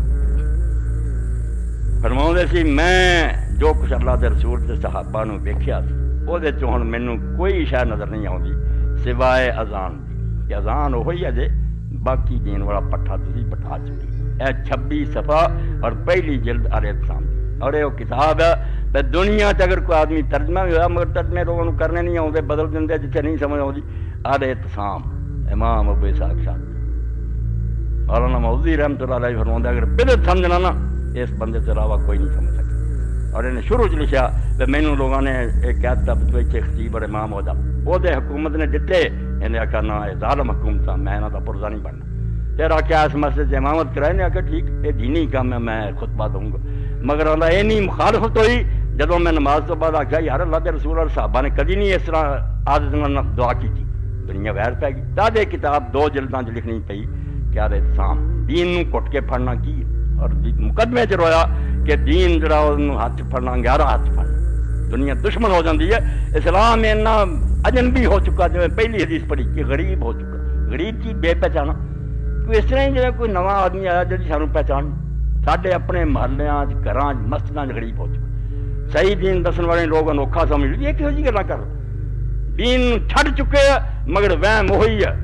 فرماؤندے سی میں جو کچھ اللہ دے رسول تے صحابہ نو ویکھیا سی او دے چوں ہن مینوں کوئی شے نظر نہیں آوندی سوائے اذان دی کہ اذان وہی ہے جے باقی دین والا پٹھا تسی بٹھا چکی اے چھبیس صفحہ اور پہلی جلد الاعتصام دی اور یہ کتاب ہے دنیا تے اگر کوئی آدمی ترجمہ بھی ہوا مگر ترجمے لوگوں کو کرنے نہیں آتے بدل دیں جتنے نہیں سمجھ آتی الاعتصام امام ابو اسحاق شاذلی مولانا مودودی رحمۃ اللہ علیہ فرماتا اگر بدعت سمجھنا نا اس بندے سے علاوہ کوئی نہیں سمجھ سکتا اور انہیں شروع چ لکھا کہ مینوں لوگوں نے ایک کہتا بچے خطیب اور امام ہو جا وہ دے حکومت نے جتے انہیں آخیا نہ یہ ظالم حکومت ہے میں انہاں دا پرزا نہیں بننا پھر آخیا اس مسجد سے امامت کرائے نے آخیا ٹھیک یہ دینی کام ہے میں خطبہ دوں گا مگر اللہ یہ نہیں مخالفت ہوئی جدوں میں نماز تو بعد آخیا یار اللہ کے رسول اور صحابہ نے کدی نہیں اس طرح عادت نال دعا کی تھی دنیا ویر پی گئی تاد یہ کتاب دو جلداں چ لکھنی پئی کہ الاعتصام دین نو کٹ کے پڑھنا کی اور مقدمے چ رویا کہ دین جڑا انہوں ہاتھ پڑھنا گیارہ ہاتھ پڑھنا دنیا دشمن ہو جاتی ہے اسلام اینا اجنبی ہو چکا جو پہلی حدیث پڑھی کہ غریب ہو چکا غریب کی بے پہچانا کوئی اس طرح جب کوئی نواں آدمی آیا جی سانوں پہچان ساڈے اپنے محلیاں گھراں مسجداں غریب ہو چکا صحیح دین دسن والے لوگ انوکھا سمجھ یہ کہو جی گلاں کر دین چھڈ چکے مگر وہم وہی ہے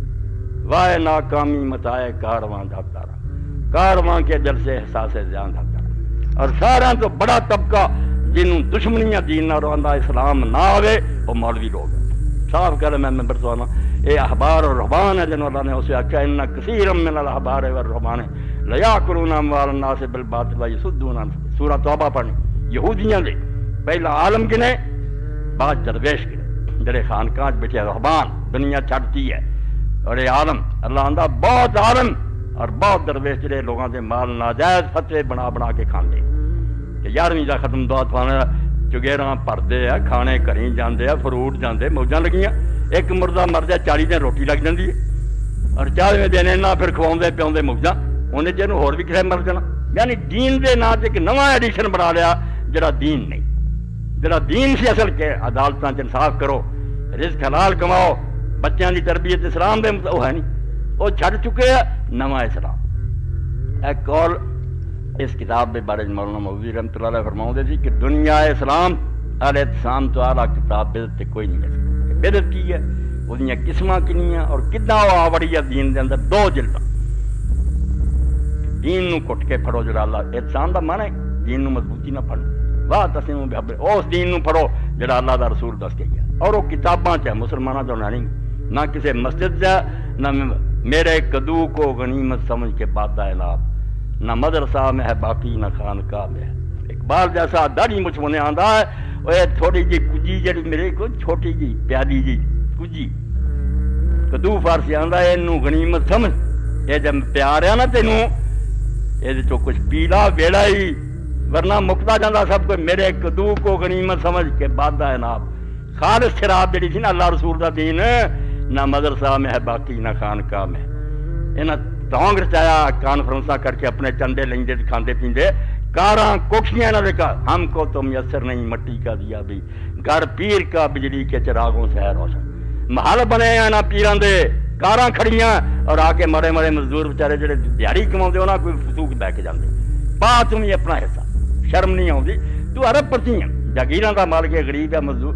وائے ناکامی متائے کارواں دھاکارا کارواں کے دل سے احساس زیان دھاکارا اور سارا تو بڑا طبقہ جنہوں دشمنیاں دین نہ رہندا اسلام نہ آوے وہ مولوی لوگ صاف کر میں ممبر تو آنا اے احبار اور رہبان ہے جنہوں اللہ نے اسے آکھا ان کثیر من الاحبار والرہبان لیاکلون اموال الناس بالباطل ویصدون عن سورہ توبہ پڑھنی یہودیاں دے پہلا عالم گنے بعد درویش گنے جڑے خانقاہ بیٹھے رہبان دنیا چھڑتی ہے اور اے عالم اللہ آندا بہت عالم اور بہت درویش جڑے لوگاں دے مال ناجائز فتوے بنا بنا کے کھاندے کہ یارویں دا ختم دعا تھانا چگیراں پردے ہے کھانے کہیں جاندے ہیں فروٹ جاندے موجاں لگیاں ایک مردہ مر جائے چالی دن روٹی لگ جاندی ہے اور چالیویں دن نہ پھر کھواؤندے پیاؤندے موجاں انہیں جنوں ہور بھی کسے مر جانا یعنی دین دے نام تے ایک نواں ایڈیشن بنا لیا جڑا دین نہیں جڑا دین سی اصل کے عدالتاں چ انصاف کرو رزق حلال کماؤ بچیاں دی تربیت اسلام دے وہ ہے نہیں وہ چھڈ چکے ہیں نواں اسلام ایک قول اس کتاب کے بارے مولانا مودودی رحمۃ اللہ علیہ فرماؤندے سی کہ دنیا اسلام الاعتصام تو اعلیٰ کتاب بدعت تے کوئی نہیں ہے بدعت کی ہے وہ قسماں کنیاں اور کداں وہ آوڑی ہے دین دے اندر دو جلداں دین نو کٹ کے پڑھو جڑا اللہ اعتصام دا معنی ہے دین نو مضبوطی نہ پڑھو واہ تسلیمو بحبل اس دین نو پڑھو جڑا اللہ دا رسول دس کے گیا اور وہ کتاباں چ مسلماناں تو نہیں نہ کسی مسجد جا نہ میرے کدو کو غنیمت سمجھ کے بادہ اناب نہ مدرسہ میں ہے باقی نہ خانقاہ میں ہے اقبال جیسا داڑھی مجھ منے آندا ہے وہ تھوڑی جی کجی جڑی میرے کو چھوٹی جی پیاری جی کجی کدو فارسی آندا ہے اینوں غنیمت سمجھ یہ جب پیار ہے نا تینوں یہ جو کچھ پیلا ویڑا ہی ورنہ مکتا جاندہ سب کو میرے کدو کو غنیمت سمجھ کے بادہ اناب خالص شراب جڑی تھی نا اللہ رسول دا دین نہ مدرسہ میں ہے باقی نہ خانقاہ میں انہاں ٹانگ رچایا کانفرنساں کر کے اپنے چندے لیں کھاندے پیندے کاراں کوکھیاں نہ دیکھا ہم کو تو میسر نہیں مٹی کا دیا بھی گھر پیر کا بجلی کے چراغوں سے ہے روشن محل بنے ہیں نا پیران دے کاراں کھڑیاں اور آ کے مرے مرے مزدور بیچارے جڑے دیہڑی کماؤندے انہاں کوئی فسوق بہ کے جاندے پا تم ہی اپنا حصہ شرم نہیں آؤندی تو عرب پرتی ہیں جاگیراں دا مالک ہے غریب ہے مزدور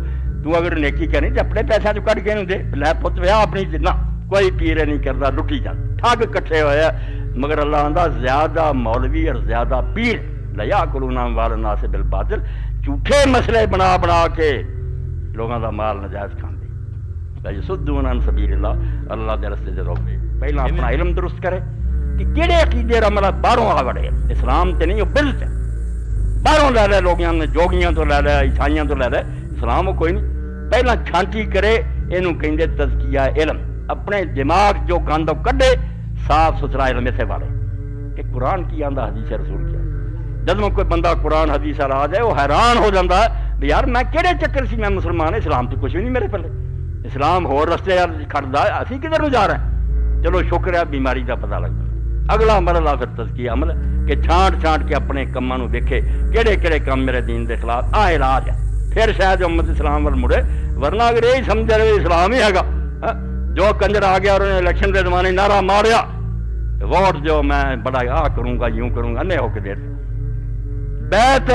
تو اگر نیکی کرنی تو اپنے پیسے چ کٹ کے دے لے پت ویا اپنی نہ کوئی پیرے نہیں کرتا لٹی جا ٹھگ کٹھے ہوئے مگر اللہ آندا زیادہ مولوی اور زیادہ پیر لیا کلونا والنا سے بالباطل جھوٹے مسئلے بنا بنا کے لوگوں کا مال نجائز کھاندے یصدون عن سبیل اللہ اللہ دے رستے دے روکے پہلا اپنا علم درست کرے کہ کہڑے عقیدے رملا باہروں آ وڑے اسلام تے نہیں وہ بلت ہے باہروں لے لے لوگیاں نے جوگیاں تو لے لے عیسائیاں تو لے لے اسلام وہ کوئی نہیں پہلا چھانٹی کرے اینو کہندے تزکیہ علم اپنے دماغ جو گندو کڈے صاف ستھرا علم سے والے کہ قرآن کی آندا حدیث رسول کیا جب میں کوئی بندہ قرآن حدیث آ جائے وہ حیران ہو جاتا ہے یار میں کہڑے چکر سی میں مسلمان اسلام تو کچھ بھی نہیں میرے پلے اسلام ہور رستے کھڑتا ہے اسی کدھر نو جا رہے ہیں چلو شکر ہے بیماری کا پتہ لگتا اگلا مرحلہ پھر تزکیہ عمل کہ چھانٹ چھانٹ کے اپنے کاماں نو ویکھے کہڑے کہڑے کام میرے دین دے خلاف آ علاج ہے پھر شاید امت اسلام ول مڑے ورنہ اگر یہی سمجھ رہے اسلام ہی ہے گا جو کنجر آ گیا اور انہیں الیکشن کے زمانے نعرہ ماریا ووٹ جو میں بڑا آ کروں گا یوں کروں گا انے ہو کے دیر بیت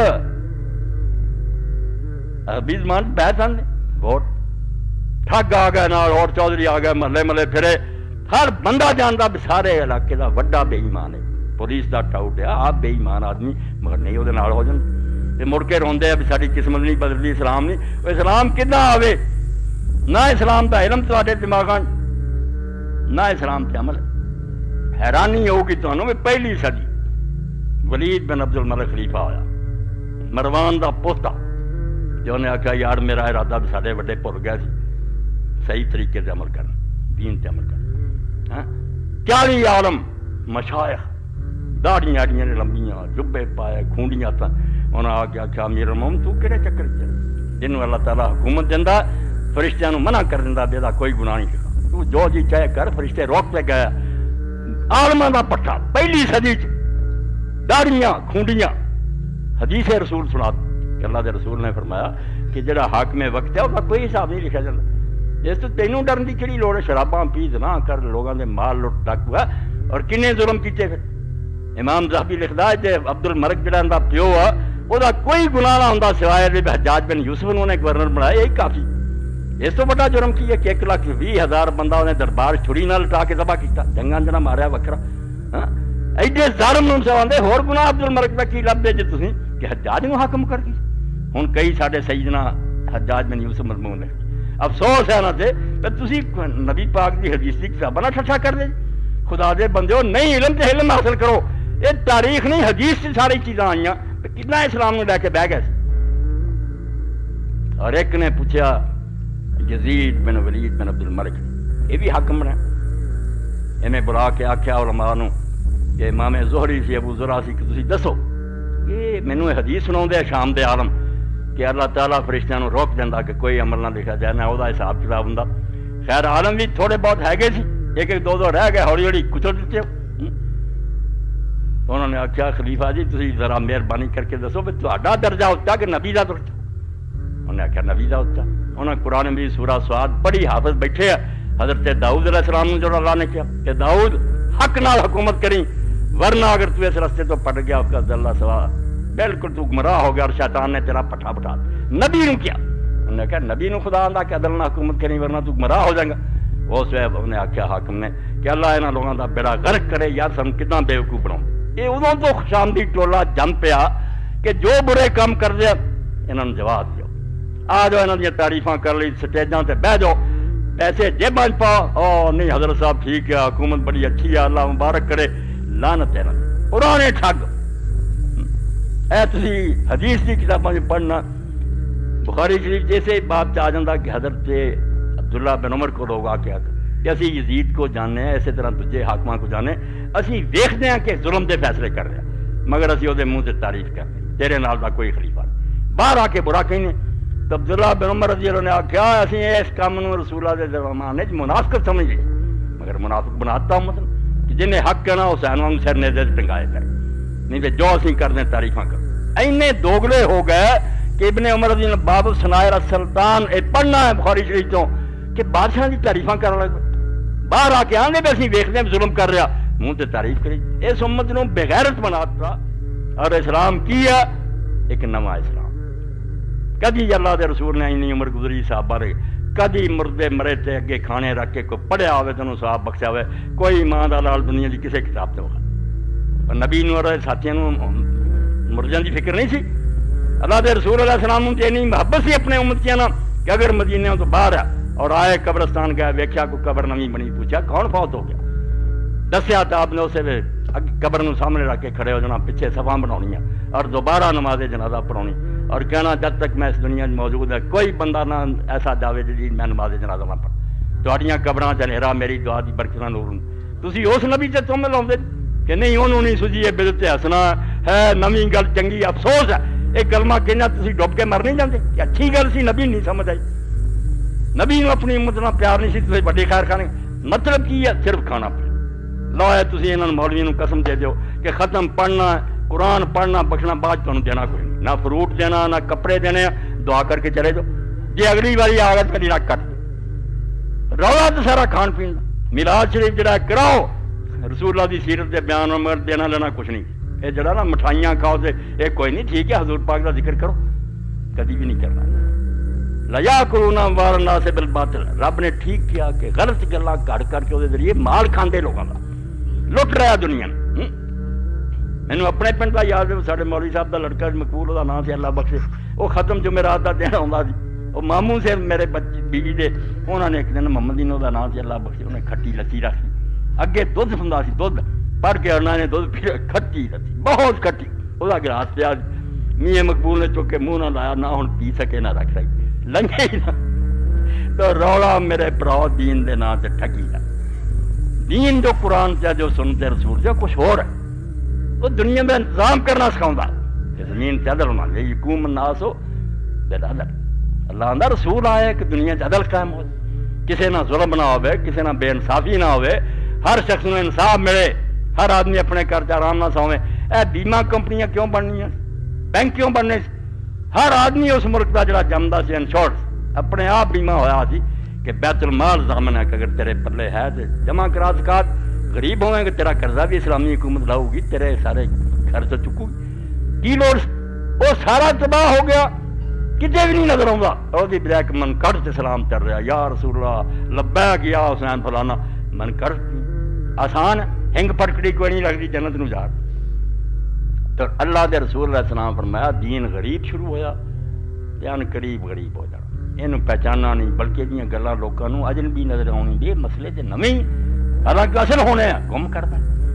ابھی زمان بیت آنے ووٹ ٹھگ آ گئے نال اور چودھری آ گئے محلے محلے پھرے ہر بندہ جانتا بھی سارے علاقے کا وڈا بے ایمان ہے پولیس کا ٹاؤٹ ہے آپ بے ایمان آدمی مگر نہیں وہ نال ہو جاتے مڑ کے روندے بھی ساری قسمت نہیں بدلتی اسلام نہیں وہ اسلام کداں آوے نہ اسلام کا علم تے دماغاں نہ اسلام تے عمل حیرانی ہوگی تمہیں بھی پہلی صدی ولید بن عبد الملک خلیفہ ہویا مروان دا پوتا جو نے آخیا یار میرا ارادہ بھی سارے وڈے بھول گئے سی صحیح طریقے سے عمل کرنا دین تے عمل کرنا چالی عالم مشائخ داڑیاں آڑیاں نے لمبیاں جبے پائے کھونڈیاں تا انہاں آ کے آخیا امیر المومن تو کہڑے چکر چ جنوں اللہ تعالیٰ حکومت دیندا فرشتیاں نو منع کر دیندا بے دا کوئی گناہ نہیں کرنا تو جو جی چاہے کر فرشتے روک پہ گیا عالماں دا پٹھا پہلی صدی چ داڑیاں کھونڈیاں حدیث رسول سنا کہ اللہ دے رسول نے فرمایا کہ جڑا حاکم وقت ہے اس کا کوئی حساب نہیں لکھا جاتا جس تو تینوں ڈرن کی کہڑی لوڑ ہے شراباں پی زنا کر لوگوں نے مال لٹ ڈک ہوا اور کنے ظلم کیتے پھر امام ذہبی لکھدا ہے کہ عبد الملک جڑا اندا پیو ہے وہ دا کوئی گناہ نہ ہوندا سوائے دے حجاج بن یوسف انہوں نے گورنر بنایا یہی کافی اس تو بڑا جرم کی ہے کہ ایک لاکھ بھی ہزار بندہ انہیں دربار چھڑی نہ لٹا کے ذبح کیتا جنگاں جڑا ماریا وکھرا ہاں ایڈے ظالم نوں سواندے ہور گناہ عبد الملک دا کی لبدے جے تسی کہ حجاج نو حاکم کر دی ہن کئی ساڈے سیدنا حجاج بن یوسف مضمون ہے افسوس ہے نا تے تسی نبی پاک دی حدیث دی کتاب نہ ٹھٹھا کر دے خدا دے بندیو نہیں علم تے علم حاصل کرو یہ تاریخ نہیں حدیث سے ساری چیزاں آئیاں کتنا اسلام نے لے کے بہ گئے اور ایک نے پوچھا یزید بن ولید بن عبد الملک یہ بھی حاکم بنا انہیں بلا کے آخیا علماء نو کہ امام زہری سی ابو زرع سی کہ تسی دسو یہ مینوں حدیث سناؤ دے شام دے عالم کہ اللہ تعالیٰ فرشتیاں نو روک دینا کہ کوئی عمل نہ لکھا جائے نہ وہ حساب کتاب ہوں خیر عالم بھی تھوڑے بہت ہے گئے سی ایک ایک دو دو رہ گئے ہولی ہولی کچھ دیتے ہو تو انہوں نے آخیا خلیفہ جی تسی ذرا مہربانی کر کے دسو بھی تہاڈا درجہ اچا کہ نبی دا درجہ انہوں نے آخیا نبی دا اچا انہوں نے قرآن بھی سورہ سعاد بڑی حافظ بیٹھے ہیں حضرت داؤد علیہ السلام نے جو اللہ نے کیا کہ داؤد حق نال حکومت کریں ورنہ اگر تو اس رستے تو پٹ گیا اس کا اللہ سوا بالکل تو گمراہ ہو گیا اور شیطان نے تیرا پٹھا بٹھا نبی نو کیا انہوں نے کہا نبی نو خدا آندا کہ عدل نہ حکومت کریں ورنہ تو گمراہ ہو جائے گا اس وقت انہوں نے آخیا حاکم نے کہ اللہ انہاں لوگوں دا بیڑا غرق کرے یار سن کتنا بے وقوف بناؤ یہ ادوں تو خوشامدی ٹولا جم پیا کہ جو برے کام کر دیا انہوں نے جواب دیا آ جاؤ انہوں نے تعریفاں کر لی سٹیجاں تے بہ جاؤ پیسے جیباں پاؤ او نہیں حضرت صاحب ٹھیک ہے حکومت بڑی اچھی ہے اللہ مبارک کرے لعنت ہے پرانے ٹھگ اے تسی حدیث کی کتاباں میں پڑھنا بخاری شریف جیسے بات آ جاتا کہ حضرت عبداللہ بن عمر کو لوگ آ کے آتے کہ اسی یزید کو جاننے ہیں اسی طرح دجے حاکماں کو جاننے اسی ویکھدے ہیں کہ ظلم دے فیصلے کر رہے ہیں مگر اسی وہ منہ سے تعریف کرتے ہیں تیرے نال دا کوئی خلیفہ نہیں باہر آ کے برا کہنے تو عبداللہ بن عمر رضی اللہ نے آخیا اسی اس کام نو رسول اللہ دے زمانے وچ منافقت سمجھ لئی مگر منافق بناتا مطلب کہ جنہیں حق کہنا حسین وانگ سر نے ٹنگائے کرے نہیں تو جو اسی کرنے تعریفاں کر اینے دوگلے ہو گئے کہ ابن عمر رضی اللہ باب سنائر السلطان اے پڑھنا ہے بخاری شریف تو کہ بادشاہ دی تعریفاں کرنے لگے باہر آ کے آنے بھی اسی ویکھدے ظلم کر رہا منہ تے تعریف کری اس امت نو بغیرت بنا دتا اور اسلام کی ہے ایک نواں اسلام کدی اللہ دے رسول نے اینی عمر گزری صحابہ رہے، کدی مردے مرے تے اگے کھانے رکھ کے کوئی پڑھیا ہوئے تو انہوں ثواب بخشیا ہوئے، کوئی ایمان دا لال دنیا دی کسے کتاب تے ہوگا۔ نبی نو اور ساتھیاں نو مردیاں دی فکر نہیں سی، اللہ دے رسول علیہ السلام تے اتنی محبت سی اپنے امتیاں نال کہ اگر مدینے تو باہر ہے اور آئے قبرستان گئے، ویکھیا کوئی قبر نویں بنی، پوچھا کون فوت ہو گیا، دسیا تو آپ نے اسے قبر نو سامنے رکھ کے کھڑے ہو جانا، پیچھے صفاں بناونی اور دوبارہ نماز جنازہ پڑھانی اور کہنا جب تک میں اس دنیا میں موجود ہے کوئی بندہ نہ ایسا جاوے جی میں نماز جنازہ نہ پڑھ، تہاڈیاں قبراں چ ہنیرا میری دعا دی برکتاں نور تسی اس نبی تے تم لاؤندے کہ نہیں انہوں نہیں سجی ہے بدعت حسنا ہے، نویں گل چنگی، افسوس ہے یہ کلمہ کہنا تسی ڈب کے مر نہیں جاندے کہ اچھی گل سی، نبی نہیں سمجھ آئی، نبی نو اپنی امت نال پیار نہیں سی، تسی بڑے خیر کھانے مطلب کی ہے صرف کھانا پیا لو ہے، تسی انہاں مولویوں نو قسم دے دیو کہ ختم پڑھنا قرآن پڑھنا بخشنا بعد تمہیں دینا کوئی نہیں، نہ فروٹ دینا نہ کپڑے دینے، دعا کر کے چلے جاؤ، جی اگلی باری آگت کری نہ کٹ رولا تو سارا کھان پین، میلاد شریف جڑا کراؤ، رسول اللہ دی سیرت دے بیان مگر دینا لینا کچھ نہیں، یہ جڑا نا مٹھائیاں کھاؤ سے یہ کوئی نہیں، ٹھیک ہے حضور پاک کا ذکر کرو، کبھی بھی نہیں کرنا۔ لیا کرونا وارنا سے بالباطل، رب نے ٹھیک کیا کہ غلط گلاں کٹ کر کے وہ ذریعے مال کھاندے لوگوں کا لٹ رہا دنیا نے۔ مینوں اپنے پنڈ کا یاد ہے، سارے مولوی صاحب کا لڑکا مقبول وہ نام سے اللہ بخشے، وہ ختم جمعرات کا دن آتا سی، وہ ماموں سے میرے بچے بیوی دے انہوں نے ایک دن محمد انہوں کا نام سے اللہ بخشے، انہیں کھٹی لسی رکھی، اگے دھد ہوں سی دھد پڑھ کے انہوں نے دھد پھر کھٹی لسی بہت کھٹی، وہ گلاس پیا میاں مقبول نے چک کے منہ نہ لایا، نہ ہوں پی سکے نہ رکھ سکے، لنگے ہی نہ تو رولا میرے پراؤ دین دے نام سے ٹھگی ہے، دین جو قرآن سے جو سنتے رسول سے کچھ اور ہے، وہ دنیا میں انتظام کرنا سکھاؤں کہ زمین سے عدل ہونا چاہیے، یقوم الناس ہو بالعدل، اللہ اندہ رسول آئے کہ دنیا سے عدل قائم ہو، کسی نہ ظلم نہ ہوئے، کسی نہ بے انصافی نہ ہوئے، ہر شخص نے انصاف ملے، ہر آدمی اپنے گھر سے آرام نہ سوے۔ اے بیمہ کمپنیاں کیوں بننی ہیں، بینک کیوں بننے، ہر آدمی اس ملک کا جڑا جمدا سی انشورنس اپنے آپ بیمہ ہویا سی کہ بیت المال ضامن ہے کہ اگر تیرے پلے ہے تو جمع کرا زکات، غریب ہوئے کہ تیرا قرضہ بھی اسلامی حکومت لاؤ گی، تیرے سارے خرچ چکو گی، کی لوڑ وہ سارا تباہ ہو گیا، کتے بھی نہیں نظر آؤں گا، اور دی بریک من کٹ سے سلام کر رہا، یا رسول اللہ لبیک یا حسین فلانا، من کٹ آسان ہے، ہنگ پٹکڑی کوئی نہیں لگتی جنت نو جا۔ تو اللہ دے رسول علیہ السلام فرمایا دین غریب شروع ہویا جان قریب غریب ہو جانا، یہ پہچانا نہیں بلکہ جی گلاں لوگوں نو اجنبی نظر آنی، یہ مسئلے تے نویں حالانکہ اصل ہونے ہیں گم کرتا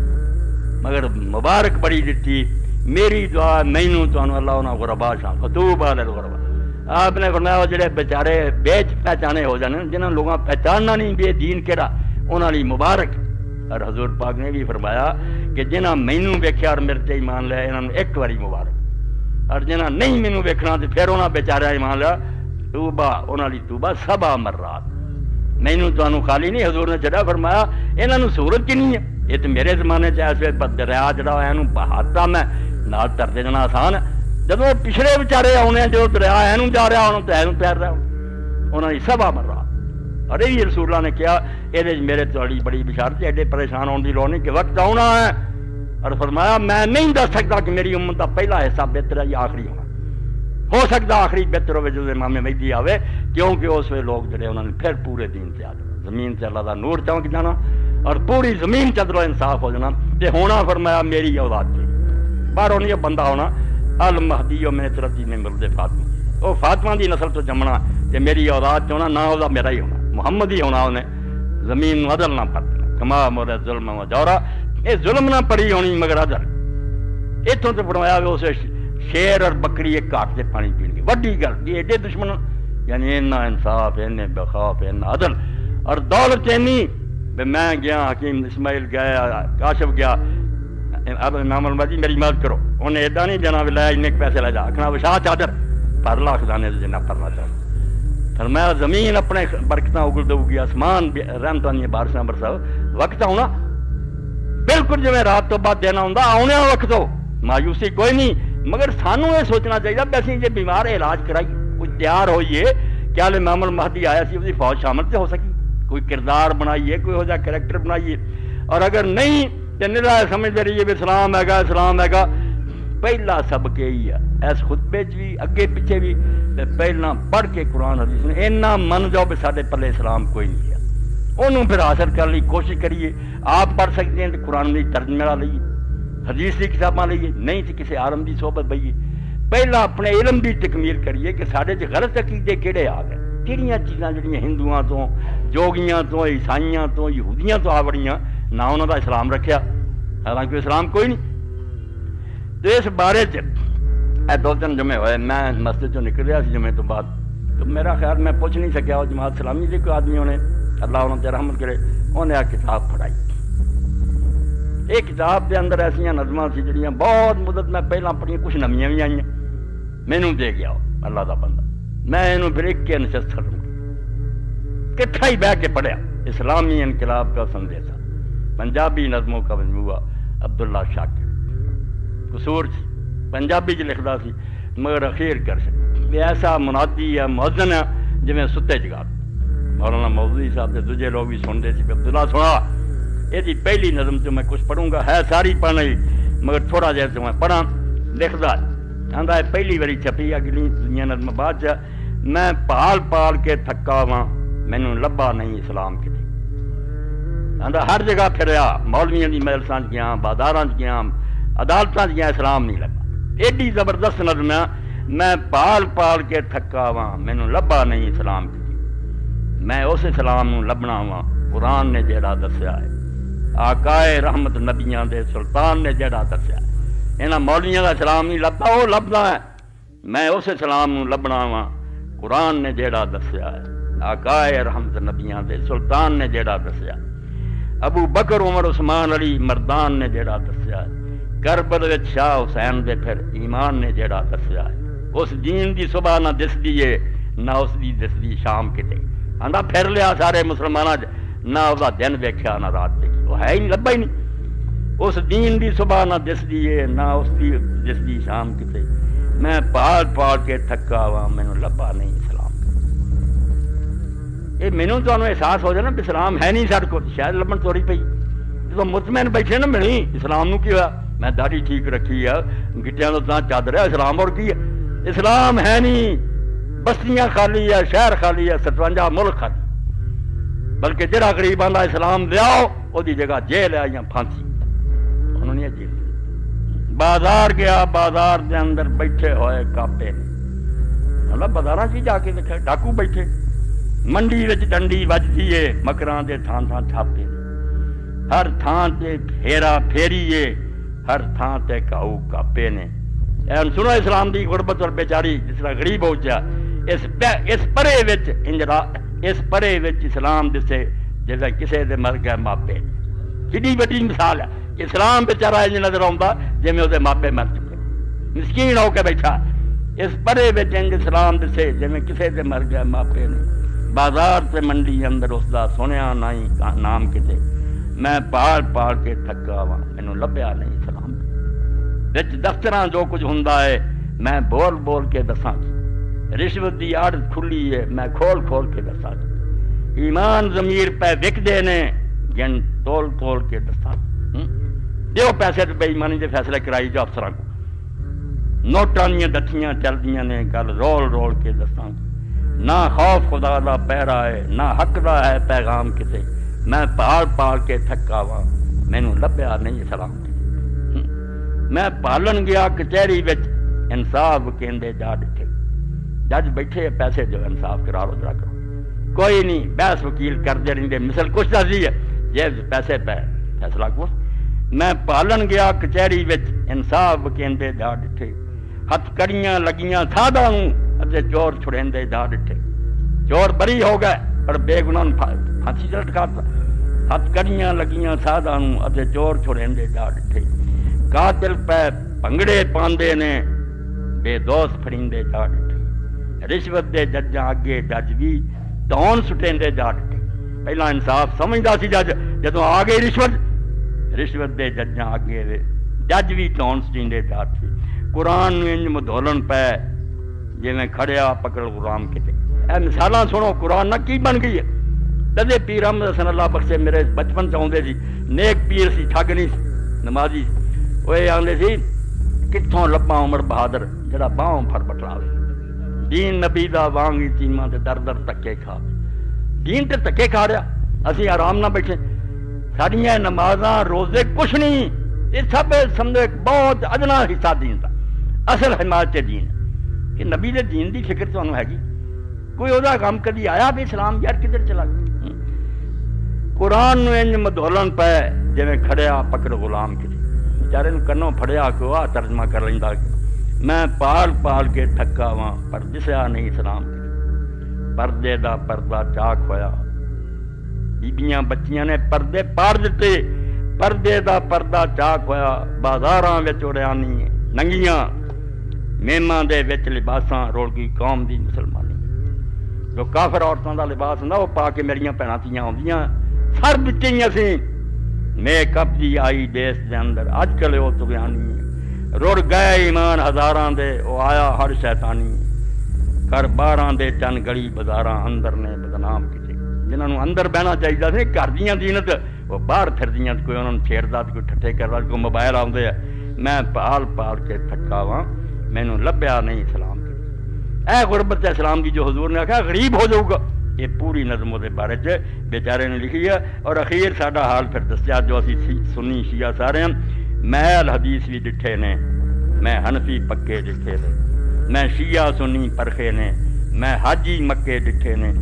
مگر مبارک بڑی دیتی، میری دعا مینوں تانوں اللہ انہاں غربا شان فتوب علی الغربا، آپ نے فرمایا جڑے بیچارے بیچ پہچانے ہو جانے جنہاں لوگاں پہچاننا نہیں بھی دین کیڑا انہاں لئی مبارک، اور حضور پاک نے بھی فرمایا کہ جنہاں مینوں ویکھیا اور میرے تے ایمان لیا انہاں ایک واری مبارک، اور جنہاں نہیں مینوں ویکھنا تے پھر انہاں بیچارے ایمان لیا توبہ انہاں لئی توبہ سبع مرات، مینوں تانوں خالی نہیں، حضور نے چڑھا فرمایا انہاں نوں سہولت کی نہیں ہے، یہ تو میرے زمانے چ ایسے دریا جڑا ہے انہوں بہاتا میں نال ترتے جانا آسان ہے، جدو پچھلے بیچارے آنے جو دریا اینوں جا رہا انہوں تو اینوں تیر رہا انہوں نے سبع مرات، اور یہ رسول اللہ نے کیا یہ میرے تھوڑی بڑی بشارت ایڈے پریشان ہونے کی لوڑ نہیں کہ وقت آنا ہے، اور فرمایا میں نہیں دس سکتا کہ میری امت کا پہلا حصہ بہتر ہے یا آخری ہونا، ہو سکتا آخری بہتر ہوئے جو امام مہدی آوے، کیونکہ اس وقت لوگ جڑے انہوں نے پھر پورے دین سے آ جانا، زمین سے اللہ کا نور چمک جانا اور پوری زمین چدر انصاف ہو جانا، تے ہونا فرمایا میری اولاد کی باہر نہیں بندہ ہونا المہدی میں ترتی میں مرد فاطمہ، وہ فاطمہ دی نسل تو جمنا تے میری اولاد ہونا نہ ہوگا میرا ہی ہونا، محمد ہی ہونا، انہیں زمین عدل نہ پڑھنا کما مورد ظلم و جورا، یہ ظلم نہ پڑی ہونی مگر عدل، اتوں تو فرمایا اسے شیر اور بکری ایک کاٹ سے پانی پین گے، وڈی گل یہ ایڈے دشمن یعنی اینا انصاف اینے بخاف اینا عدل، اور دولت اینی میں گیا حکیم اسماعیل گیا کاشف گیا اب امام المہدی میری مدد کرو، انہیں ایڈا نہیں دینا لیا انہیں پیسے لے جا آخنا وشا چادر پر لاکھ دانے جنہ پرنا چاہتا، فرمایا زمین اپنے برکتاں اگل دو گی، آسمان رحمتاں دی بارشاں برساؤ، وقت آنا بالکل جی رات تو بعد دینا ہوں آنے وقت ہو، مایوسی کوئی نہیں، مگر سانوں یہ سوچنا چاہیے کہ اسی جی بیمار علاج کرائی کوئی تیار ہوئیے کیا امام المہدی آیا سی وہ فوج شامل سے ہو سکی، کوئی کردار بنائیے کوئی ہو جا کریکٹر بنائیے، اور اگر نہیں تو نرا سمجھتے رہیے بھی اسلام ہے گا اسلام ہے گا پہلا سبق یہی ہے اس خطبے چ بھی اگے پیچھے بھی تے پہلا پڑھ کے قرآن حدیث نے اینا من جاؤ بھی سارے پلے اسلام کوئی نہیں ہے انہوں پھر حاصل کرنے کی کوشش کریے آپ پڑھ سکتے ہیں تو قرآن کی ترجمہ لئیے حدیث کی کتاباں لئیے نہیں تو کسی عالم کی صحبت بئیے پہلا اپنے علم کی تکمیل کریے کہ سارے چ غلط عقیدے کہڑے آ گئے کہڑیاں چیزاں جڑیاں ہندوؤں تو جوگیاں تو عیسائیاں تو یہودیاں تو آوڑیاں نہ انہوں کا اسلام رکھیا حالانکہ اسلام کوئی نہیں تو اس بارے چ دو تین جمعے ہوئے میں مسجد چ نکل رہا سی جمعے تو بعد تو میرا خیال میں پوچھ نہیں سکیا وہ جماعت اسلامی کے کوئی آدمی نے اللہ انہوں نے رحمت کرے انہیں آ کتاب پڑھائی یہ کتاب کے اندر ایسا نظماں سی جڑیاں بہت مدت میں پہلے پڑھیاں کچھ نمیاں بھی آئی مینوں دے گیا اللہ کا بندہ میں انہوں پھر ایک کے نشست ختم کی کٹھا ہی بہ کے پڑھیا اسلامی انقلاب کا سندیسہ پنجابی نظموں کا مجموعہ عبداللہ شاکر قصور سی پنجابی چ لکھتا سی مگر اخیر کر سکے ایسا منادی ہے مؤذن ہے جی میں ستے جگا مولانا مودودی صاحب کے دوجے لوگ بھی سنتے سی عبداللہ سنا یہ پہلی نظم جو میں کچھ پڑھوں گا ہے ساری پڑھنے مگر تھوڑا جہا جو میں پڑھا لکھتا آتا ہے پہلی باری چھپی اگلی دنیا نظم بعد چ میں پال پال کے تھکا وا مینوں لبا نہیں اسلام کتنے آتا ہر جگہ پھریا مولویاں دی مجلساں چ گیا بازاراں چ گیا عدالتاں چ گیا اسلام نہیں لبا ایڈی زبردست نظم ہے میں پال پال کے تھکا وا مینوں لبا نہیں اسلام کتنے میں اس اسلام نوں لبنا وا قرآن نے جیڑا دسیا ہے آقائے رحمت نبیاں دے سلطان نے جیڑا دسیا انہاں مولویاں دا اسلام نہیں لبدا وہ لبدا ہے میں اس اسلام نوں لبنا وا قرآن نے جیڑا دسیا ہے آقائے رحمت نبیاں دے سلطان نے جیڑا دسیا ابو بکر عمر عثمان علی مردان نے جیڑا دسیا ہے کربل وچ شاہ حسین دے پھر ایمان نے جیڑا دسیا ہے اس دین دی صبح نہ دسدی ہے نہ اس دی دسدی شام کتے آندا پھر لیا سارے مسلماناں نہ اس دا دن ویکھیا نہ رات دیکھی وہ ہے ہی لبا ہی نہیں اس دین دی صبح نہ دسدی ہے نہ اس دی دسدی شام کتے میں پال پال کے تھکا وا مینوں لبا نہیں اسلام یہ مینوں تانوں احساس ہو جائے نا کہ اسلام ہے نہیں سارے کو شاید لبن توڑی پئی جدوں مطمئن بیٹھے نا ملی اسلام نو کی ہوا میں داڑھی ٹھیک رکھی ہے گٹیاں تو تاں چادر ہے اسلام اور کی ہے اسلام ہے نہیں بستیاں خالی ہے شہر خالی ہے ستوجا ملک خالی بلکہ جڑا غریب آندا اسلام لیاؤ وہ دی جگہ جیل ہے یا پھانسی انہوں نے جیل بازار گیا بازار دے اندر بیٹھے ہوئے کاپے اللہ بازاراں چ جا کے دیکھا ڈاکو بیٹھے منڈی وچ ڈنڈی وجدی ہے مکران دے تھان تھان چھاپے ہر تھان تے پھیرا پھیریے ہر تھان تے کاؤ کاپے نے اے سنو اسلام دی غربت اور بیچاری جس طرح غریب ہو جا اس اس پرے وچ انجرا اس پرے وچ اسلام دسے جیسے کسے دے مر گئے ماپے کڈی بڑی مثال ہے کہ اسلام بیچارہ انج نظر آਉਂਦਾ جویں ਉਹਦੇ ماپے مر چکے مسکین ہو کے بیٹھا اس پرے وچ انج اسلام دسے جویں کسے دے مر گئے ماپے نے بازار تے منڈی اندر اس دا سنیا نہیں نام کتے میں پال پال کے تھکا وا مینوں لبیا نہیں اسلام وچ دفتراں جو کچھ ہوندا ہے میں بول بول کے دساں رشوت دی آڑ کھلی ہے میں کھول کھول کے دساں ایمان ضمیر پہ وکدے نے گن تول تول کے دساں دیو پیسے تے بے ایمانی دے فیصلے کرائی جو افسراں کو نوٹاں دیاں دتھیاں چلدیاں نے گل رول رول کے دساں نہ خوف خدا دا پہرا ہے نہ حق دا ہے پیغام کتے میں پال پال کے تھکا وا مینوں لبیا نہیں اسلام میں پالن گیا کچہری وچ انصاف کہندے جا ڈٹھے جج بیٹھے پیسے جو انصاف کرا لو ذرا کرو کوئی نہیں بحث وکیل کرتے رہندے مثل کچھ دسدی ہے جیب پیسے پہ فیصلہ کو میں پالن گیا کچہری وچ انصاف کہندے جا ڈٹھے ہتھ کڑیاں لگیاں سادھاں اتے چور چھڑیندے جا ڈٹھے چور بری ہو گئے پر بے گناہ پھانسی چ لٹکاتا ہتھ کڑیاں لگیاں سادھاں اتے چور چھڑیندے جا ڈٹھے قاتل پہ پنگڑے پاندے نے بے دوست پھڑیندے جا ڈٹھے رشوت دے ججاں اگے جج بھی دون سٹیندے جا ڈٹھے پہلا انصاف سمجھدا سی جج جدوں آ گئی رشوت رشوت دے ججاں اگے جج بھی دون سٹیندے جا ڈٹھے قرآن انج مدھولن پہ جویں کھڑیا پکڑ غلام کتے اے مثالاں سنو قرآن نہ کی بن گئی ہے تدے پیر احمد حسن اللہ بخشے میرے بچپن چاہتے سی نیک پیر سی ٹھگ نہیں سی نمازی وہ آدھے سی کتوں لبا عمر بہادر جڑا باہوں پھڑ بٹلاوے دین نبی دا وانگی چیما تے در در تکے کھا دین تے تکے کھا رہا اسی آرام نہ بیٹھے ساڑیاں نمازاں روزے کچھ نہیں یہ سب سمجھو ایک بہت ادنا حصہ دین دا اصل حمایت دین کہ نبی دے دین دی فکر تو ہے گی کوئی اودا کام کدی آیا بھی اسلام یار کدھر چلا گیا قرآن نو انج مدولن پے جویں کھڑیا پکڑ غلام کی بیچارے نو کنوں پھڑیا کو آ ترجمہ کر لیندا میں پال پال کے تھکا واں پر دسیا نہیں اسلام پردے دا پردہ چاک ہویا بیبیاں بچیاں نے پردے پار دیتے پردے دا پردہ چاک ہویا بازاراں وچ اڑیانی ننگیاں میماں دے وچ لباساں روڑ گئی قوم دی مسلمانی جو کافر عورتوں دا لباس ہوندا وہ پا کے میریاں بھیناں تھیاں ہوندیاں سر بچیاں سی میک اپ دی آئی دیس دے اندر اج کل وہ تغیانی رڑ گئے ایمان ہزاراں دے وہ آیا ہر شیطانی کر باراں دے چن گلی بازاراں اندر نے بدنام کیتے جنہاں نوں اندر بہنا چاہیدا سی گھر دیاں زینت وہ باہر پھردیاں کوئی انہاں نوں چھیڑدا کوئی ٹھٹھے کردا کوئی موبائل آوندے میں پال پال کے تھکا واں مینوں لبیا نہیں اسلام کی اے غربت اسلام دی جو حضور نے آکھا غریب ہو جاؤ گا یہ پوری نظم دے بارے چ بیچارے نے لکھی ہے اور اخیر ساڈا حال پھر دسیا جو اسی سنی شیعہ سارے ہیں محل حدیث بھی ڈٹھے نے میں حنفی پکے ڈٹھے نے میں شیعہ سنی پرخے نے میں حاجی مکے ڈٹھے نے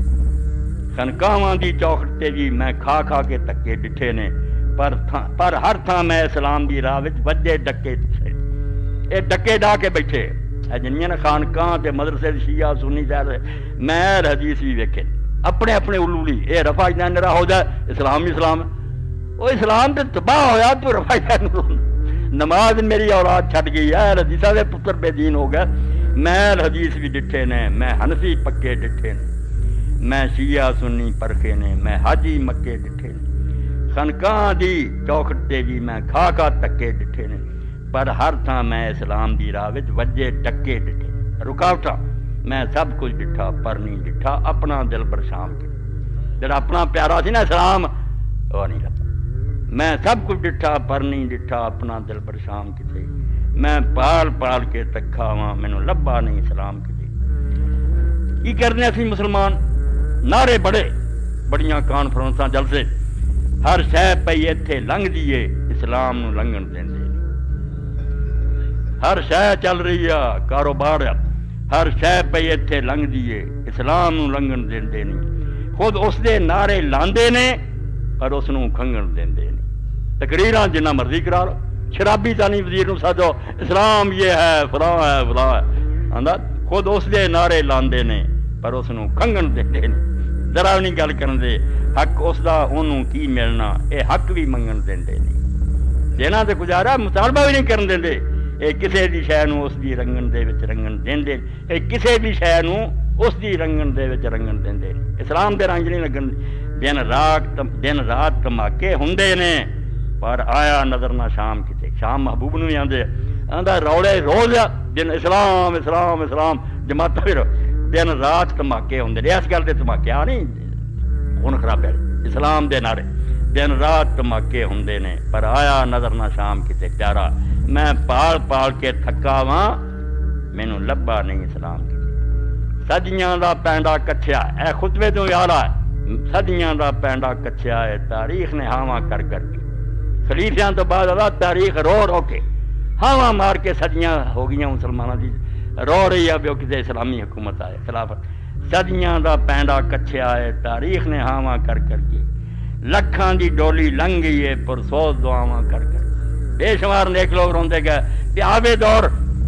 خنقاواں دی چوکھٹ تے بھی میں کھا کھا کے تکے ڈٹھے نے پر پر ہر تھاں میں اسلام دی راہ وچ وجے ڈکے ڈٹھے اے ڈکے ڈا کے بیٹھے اے جنیاں نے خانقاہ تے مدرسے شیعہ سنی سارے محل حدیث بھی ویکھے اپنے اپنے علولی اے رفع جان نرا ہو جائے اسلام اسلام وہ اسلام تے تباہ ہویا تو رفع جان نماز میری اولاد چھٹ گئی ہے حدیثہ دے پتر بے دین ہو گئے میں حدیث بھی ڈٹھے نے میں حنفی پکے ڈٹھے نے میں شیعہ سنی پرخے نے میں حاجی مکے ڈٹھے نے خنقاہ دی چوکھٹ تے بھی میں کھا کھا تکے ڈٹھے نے پر ہر تھاں میں اسلام دی راہ وچ وجے ٹکے ڈٹھے رکاوٹاں میں سب کچھ ڈٹھا پر نہیں ڈٹھا اپنا دل برشام کے جڑا اپنا پیارا سی نا اسلام وہ نہیں لبا میں سب کچھ ڈٹھا پر نہیں ڈٹھا اپنا دل برشام کتے میں پال پال کے تکھا واں مینوں لبا نہیں اسلام کتے کی کرنے اسی مسلمان نعرے بڑے بڑیاں کانفرنساں جلسے ہر شے پئی ایتھے لنگ دیے اسلام نو لنگن دیندے ہر شے چل رہی ہے کاروبار ہر شے پئی ایتھے لنگ دیے اسلام نو لنگن دیندے نہیں خود اس دے نعرے لاندے نے پر اس نو کھنگن دیندے نہیں تقریراں جنہ مرضی کرا لو شرابی تانی وزیر نو سادو اسلام یہ ہے فلاں ہے فلاں ہے آندا خود اس دے نعرے لاندے نے پر اس نو کھنگن دیندے نہیں ذرا نہیں گل کرن دے حق اس دا اونوں کی ملنا اے حق بھی منگن دیندے نہیں دینا تے گزارا مطالبہ بھی نہیں کرن دیندے اے کسے بھی شے نو اس دی رنگن دے وچ رنگن دیندے اے کسے بھی شے نو اس دی رنگن دے وچ رنگن دیندے اسلام دے رنگ نہیں لگن دن رات دن رات دھماکے ہوندے نے پر آیا نظر نہ شام کتے شام محبوب نو آندے آندا روڑے روز دن اسلام اسلام اسلام جماعت پھر دن رات دھماکے ہوندے نے اس گل تے دھماکے آ نہیں خون خراب ہے اسلام دے نعرے دن رات دھماکے ہوندے نے پر آیا نظر نہ شام کتے پیارا میں پال پال کے تھکا واں مینوں لبا نہیں اسلام کی صدیاں دا پینڈا کچھیا اے خطبے تو یاد ہے صدیاں دا پینڈا کچھیا ہے تاریخ نے ہاواں کر کر کے خلیفیاں تو بعد اللہ تاریخ رو رو کے ہاواں مار کے صدیاں ہو گئیاں مسلمانوں دی رو رہی ہے بیو کسی اسلامی حکومت آئے خلافت صدیاں دا پینڈا کچھیا ہے تاریخ نے ہاواں کر کر کے لکھاں دی ڈولی لنگ گئی ہے پرسوز دعاواں کر کر بے شمار نیک لوگ روندے گئے پیاوے دور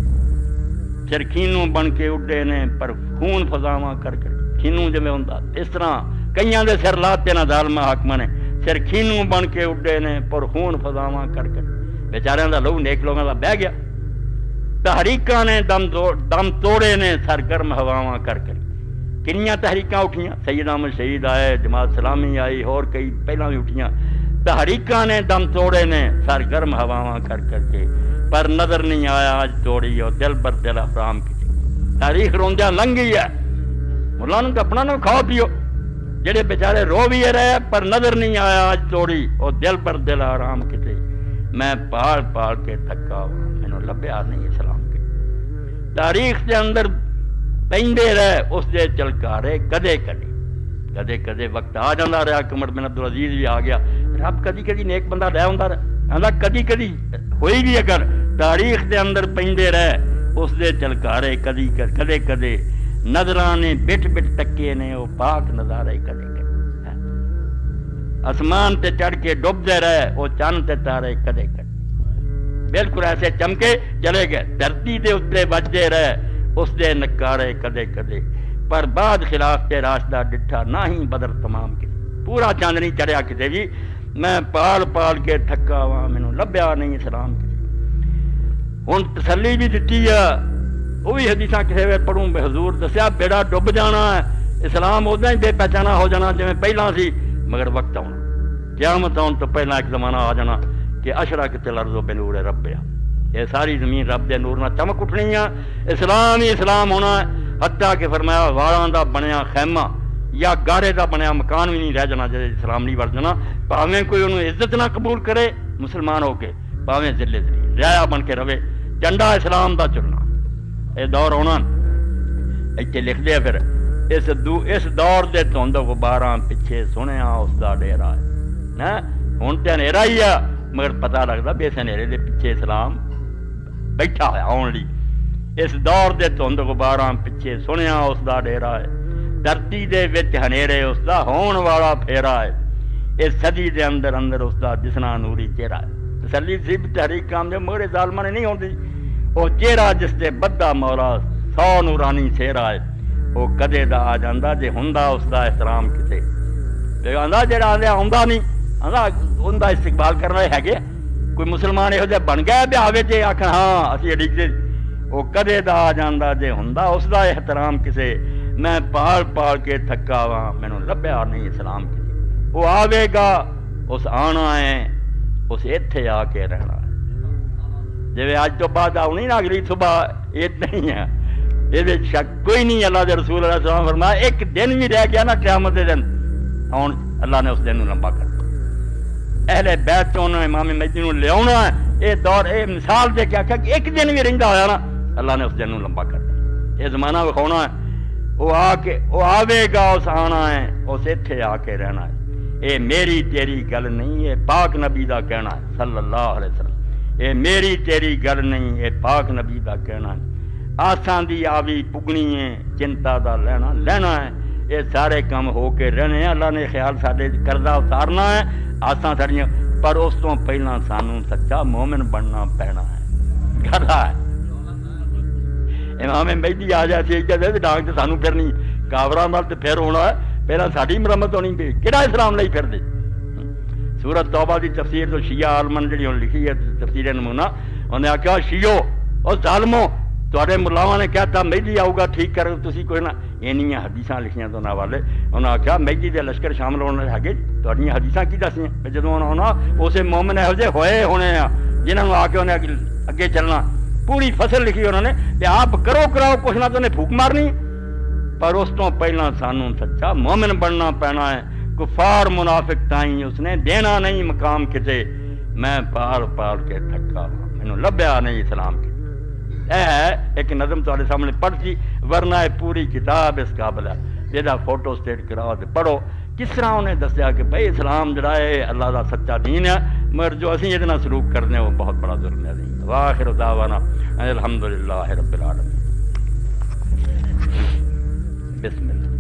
پھر کھینوں بن کے اڈے نے پر خون فضاواں کر کر کھینوں جویں ہوندا اس طرح کئیاں دے سر لاتے نہ ظالمہ حاکماں نے پھر کھینوں بن کے اڈے نے پر خون فضاواں کر کر بیچاریاں دا لہو نیک لوگاں دا بہ گیا تحریکاں نے دم دم توڑے نے سرگرم ہواواں کر کر کنیاں تحریکاں اٹھیاں سید احمد شہید آئے جماعت اسلامی آئی اور کئی پہلاں بھی اٹھیاں تحریکاں نے دم توڑے نے سرگرم ہواواں کر کر کے پر نظر نہیں آیا آج توڑی اور دل بر دل افرام کی تاریخ روندیاں لنگ گئی ہے مولانا تو اپنا نہ کھاؤ پیو جڑے بیچارے رو بھی رہے پر نظر نہیں آیا آج توڑی اور دل بر دل آرام کتے میں پال پال کے تھکا ہوا مینوں لبیا نہیں اسلام کے تاریخ دے اندر پیندے رہے اس دے چلکارے کدے کدے کدے کدے وقت آ جاندہ رہا کہ عمر بن عبدالعزیز بھی آ گیا رب کدی کدی نیک بندہ رہ ہوندا رہا کدی کدی ہوئی بھی اگر تاریخ دے اندر پیندے رہے اس دے چلکارے کدی کدے کدے نظرانے بٹ بٹ ٹکے نے وہ پاک نظارے کدے کدے آسمان تے چڑھ کے ڈوب دے رہے وہ چاند تے تارے کدے کدے بالکل ایسے چمکے چلے گئے دھرتی دے اتنے بجدے رہے اس دے نکارے کدے کدے پر بعد خلاف تے راشدہ ڈٹھا نہ ہی بدر تمام کے پورا چاند نہیں چڑھیا کتے بھی میں پال پال کے تھکا ہوا مینوں لبیا نہیں اسلام کی ہن تسلی بھی دتی ہے وہ بھی حدیثاں کسے ویلے پڑھوں بے حضور دسیا بیڑا ڈب جانا ہے اسلام ادا ہی بے پہچانا ہو جانا جویں پہلاں سی مگر وقت آنا قیامت آن تو پہلا ایک زمانہ آ جانا کہ اشرقت الارض بنور ربها یہ ساری زمین رب دے نور نہ چمک اٹھنی ہے اسلام ہی اسلام ہونا ہے حتیٰ کہ فرمایا واراں دا بنیا خیمہ یا گارے دا بنیا مکان بھی نہیں رہ جانا جے اسلام نہیں ور جانا پاویں کوئی انہوں عزت نہ قبول کرے مسلمان ہو کے پاویں ذلت نہیں رعایا بن کے رہے جنڈا اسلام دا چلنا اے دور ہونا ایتھے لکھ دیا پھر اس دو اس دور دے دھند غباراں پیچھے سنیا اس دا ڈیرا ہے نا ہن تے ہنیرا ہی ہے مگر پتہ لگدا بے ہنیرے دے پیچھے اسلام بیٹھا ہے آن لی اس دور دے دھند غباراں پیچھے سنیا اس دا ڈیرا ہے دھرتی دے وچ ہنیرے اس دا ہون والا پھیرا ہے اس صدی دے اندر اندر اس دا دسنا نوری چہرہ ہے تسلی سی تحریک کام دے مگر ظالماں نے نہیں ہوندی وہ چہرہ جس دے بدا مولا سو نورانی چہرہ ہے وہ کدے دا آ جاندا جے ہوندا اس دا احترام کتے تے آندا جڑا آندے ہوندا نہیں آندا ہوندا استقبال کرنا ہے گے کوئی مسلمان یہو جے بن گیا بیاہ وچ آکھن ہاں اسی اڈیک دے وہ کدے دا آ جاندا جے ہوندا اس دا احترام کسے میں پال پال کے تھکا وا مینوں لبیا نہیں اسلام کی وہ آوے گا اس آنا ہے اس ایتھے آ کے رہنا ہے جی اج تو بعد آنی نا اگلی صبح یہ نہیں ہے یہ شک کوئی نہیں اللہ دے رسول علیہ السلام فرمایا ایک دن بھی رہ گیا نا قیامت دے دن ہوں اللہ نے اس دن نو لمبا کر دیا اہل بیت چ امام مہدی نو لے آنا ہے یہ دور یہ مثال دے کے آخیا کہ ایک دن بھی رہندا ہویا نا اللہ نے اس دن نو لمبا کر دیا یہ زمانہ وکھاؤنا ہے وہ آ کے وہ آوے گا اس آنا ہے اس ایتھے آ کے رہنا ہے اے میری تیری گل نہیں ہے پاک نبی دا کہنا ہے صلی اللہ علیہ وسلم اے میری تیری گل نہیں اے پاک نبی دا کہنا ہے آسان دی آوی پگنی ہے چنتا دا لینا لینا ہے یہ سارے کام ہو کے رہنے ہیں اللہ نے خیال سارے کردہ اتارنا ہے آسان ساریاں پر اس تو پہلا سانوں سچا مومن بننا پینا ہے کردہ ہے امام مہدی آ جائے سی ڈانگ تے سانوں پھر نہیں کافراں نال تے پھر ہونا ہے پہلا ساری مرمت ہونی پی کہڑا اسلام لئی پھر دے سورت توبہ دی تفسیر تو شیعہ عالمن جڑی ہن لکھی ہے تفسیر نمونہ انہیں آخیا شیعو او ظالمو تواڈے ملاواں نے کہتا مہدی آؤ گا ٹھیک کر تسی کوئی نہ اینیاں حدیثاں لکھیاں تو نہ والے انہاں آخیا مہدی دے لشکر شامل ہونے ہے تواڈیاں حدیثاں کی دسیاں جدوں ہونا اسے مومن یہو جہے ہوئے ہونے آ جنہاں نوں آ کے انہیں اگے چلنا پوری فصل لکھی انہوں نے کہ آپ کرو کراؤ کچھ نہ تو انہیں پھوک مارنی پر اس تو پہلا سانوں سچا مومن بننا پینا ہے کفار منافق تائیں اس نے دینا نہیں مقام کتے میں پال پال کے تھکا مینوں لبیا نہیں اسلام کی اے ایک نظم تواڈے سامنے پڑھ سی ورنہ پوری کتاب اس قابل ہے جہاں فوٹو سٹیٹ کراؤ تے پڑھو کس طرح انہیں دسیا کہ بھائی اسلام جڑا ہے اللہ دا سچا دین ہے مگر جو اسی یہ سلوک کرنے وہ بہت بڑا ظلم ہے واخر دعوانا الحمدللہ رب العالمین بسم اللہ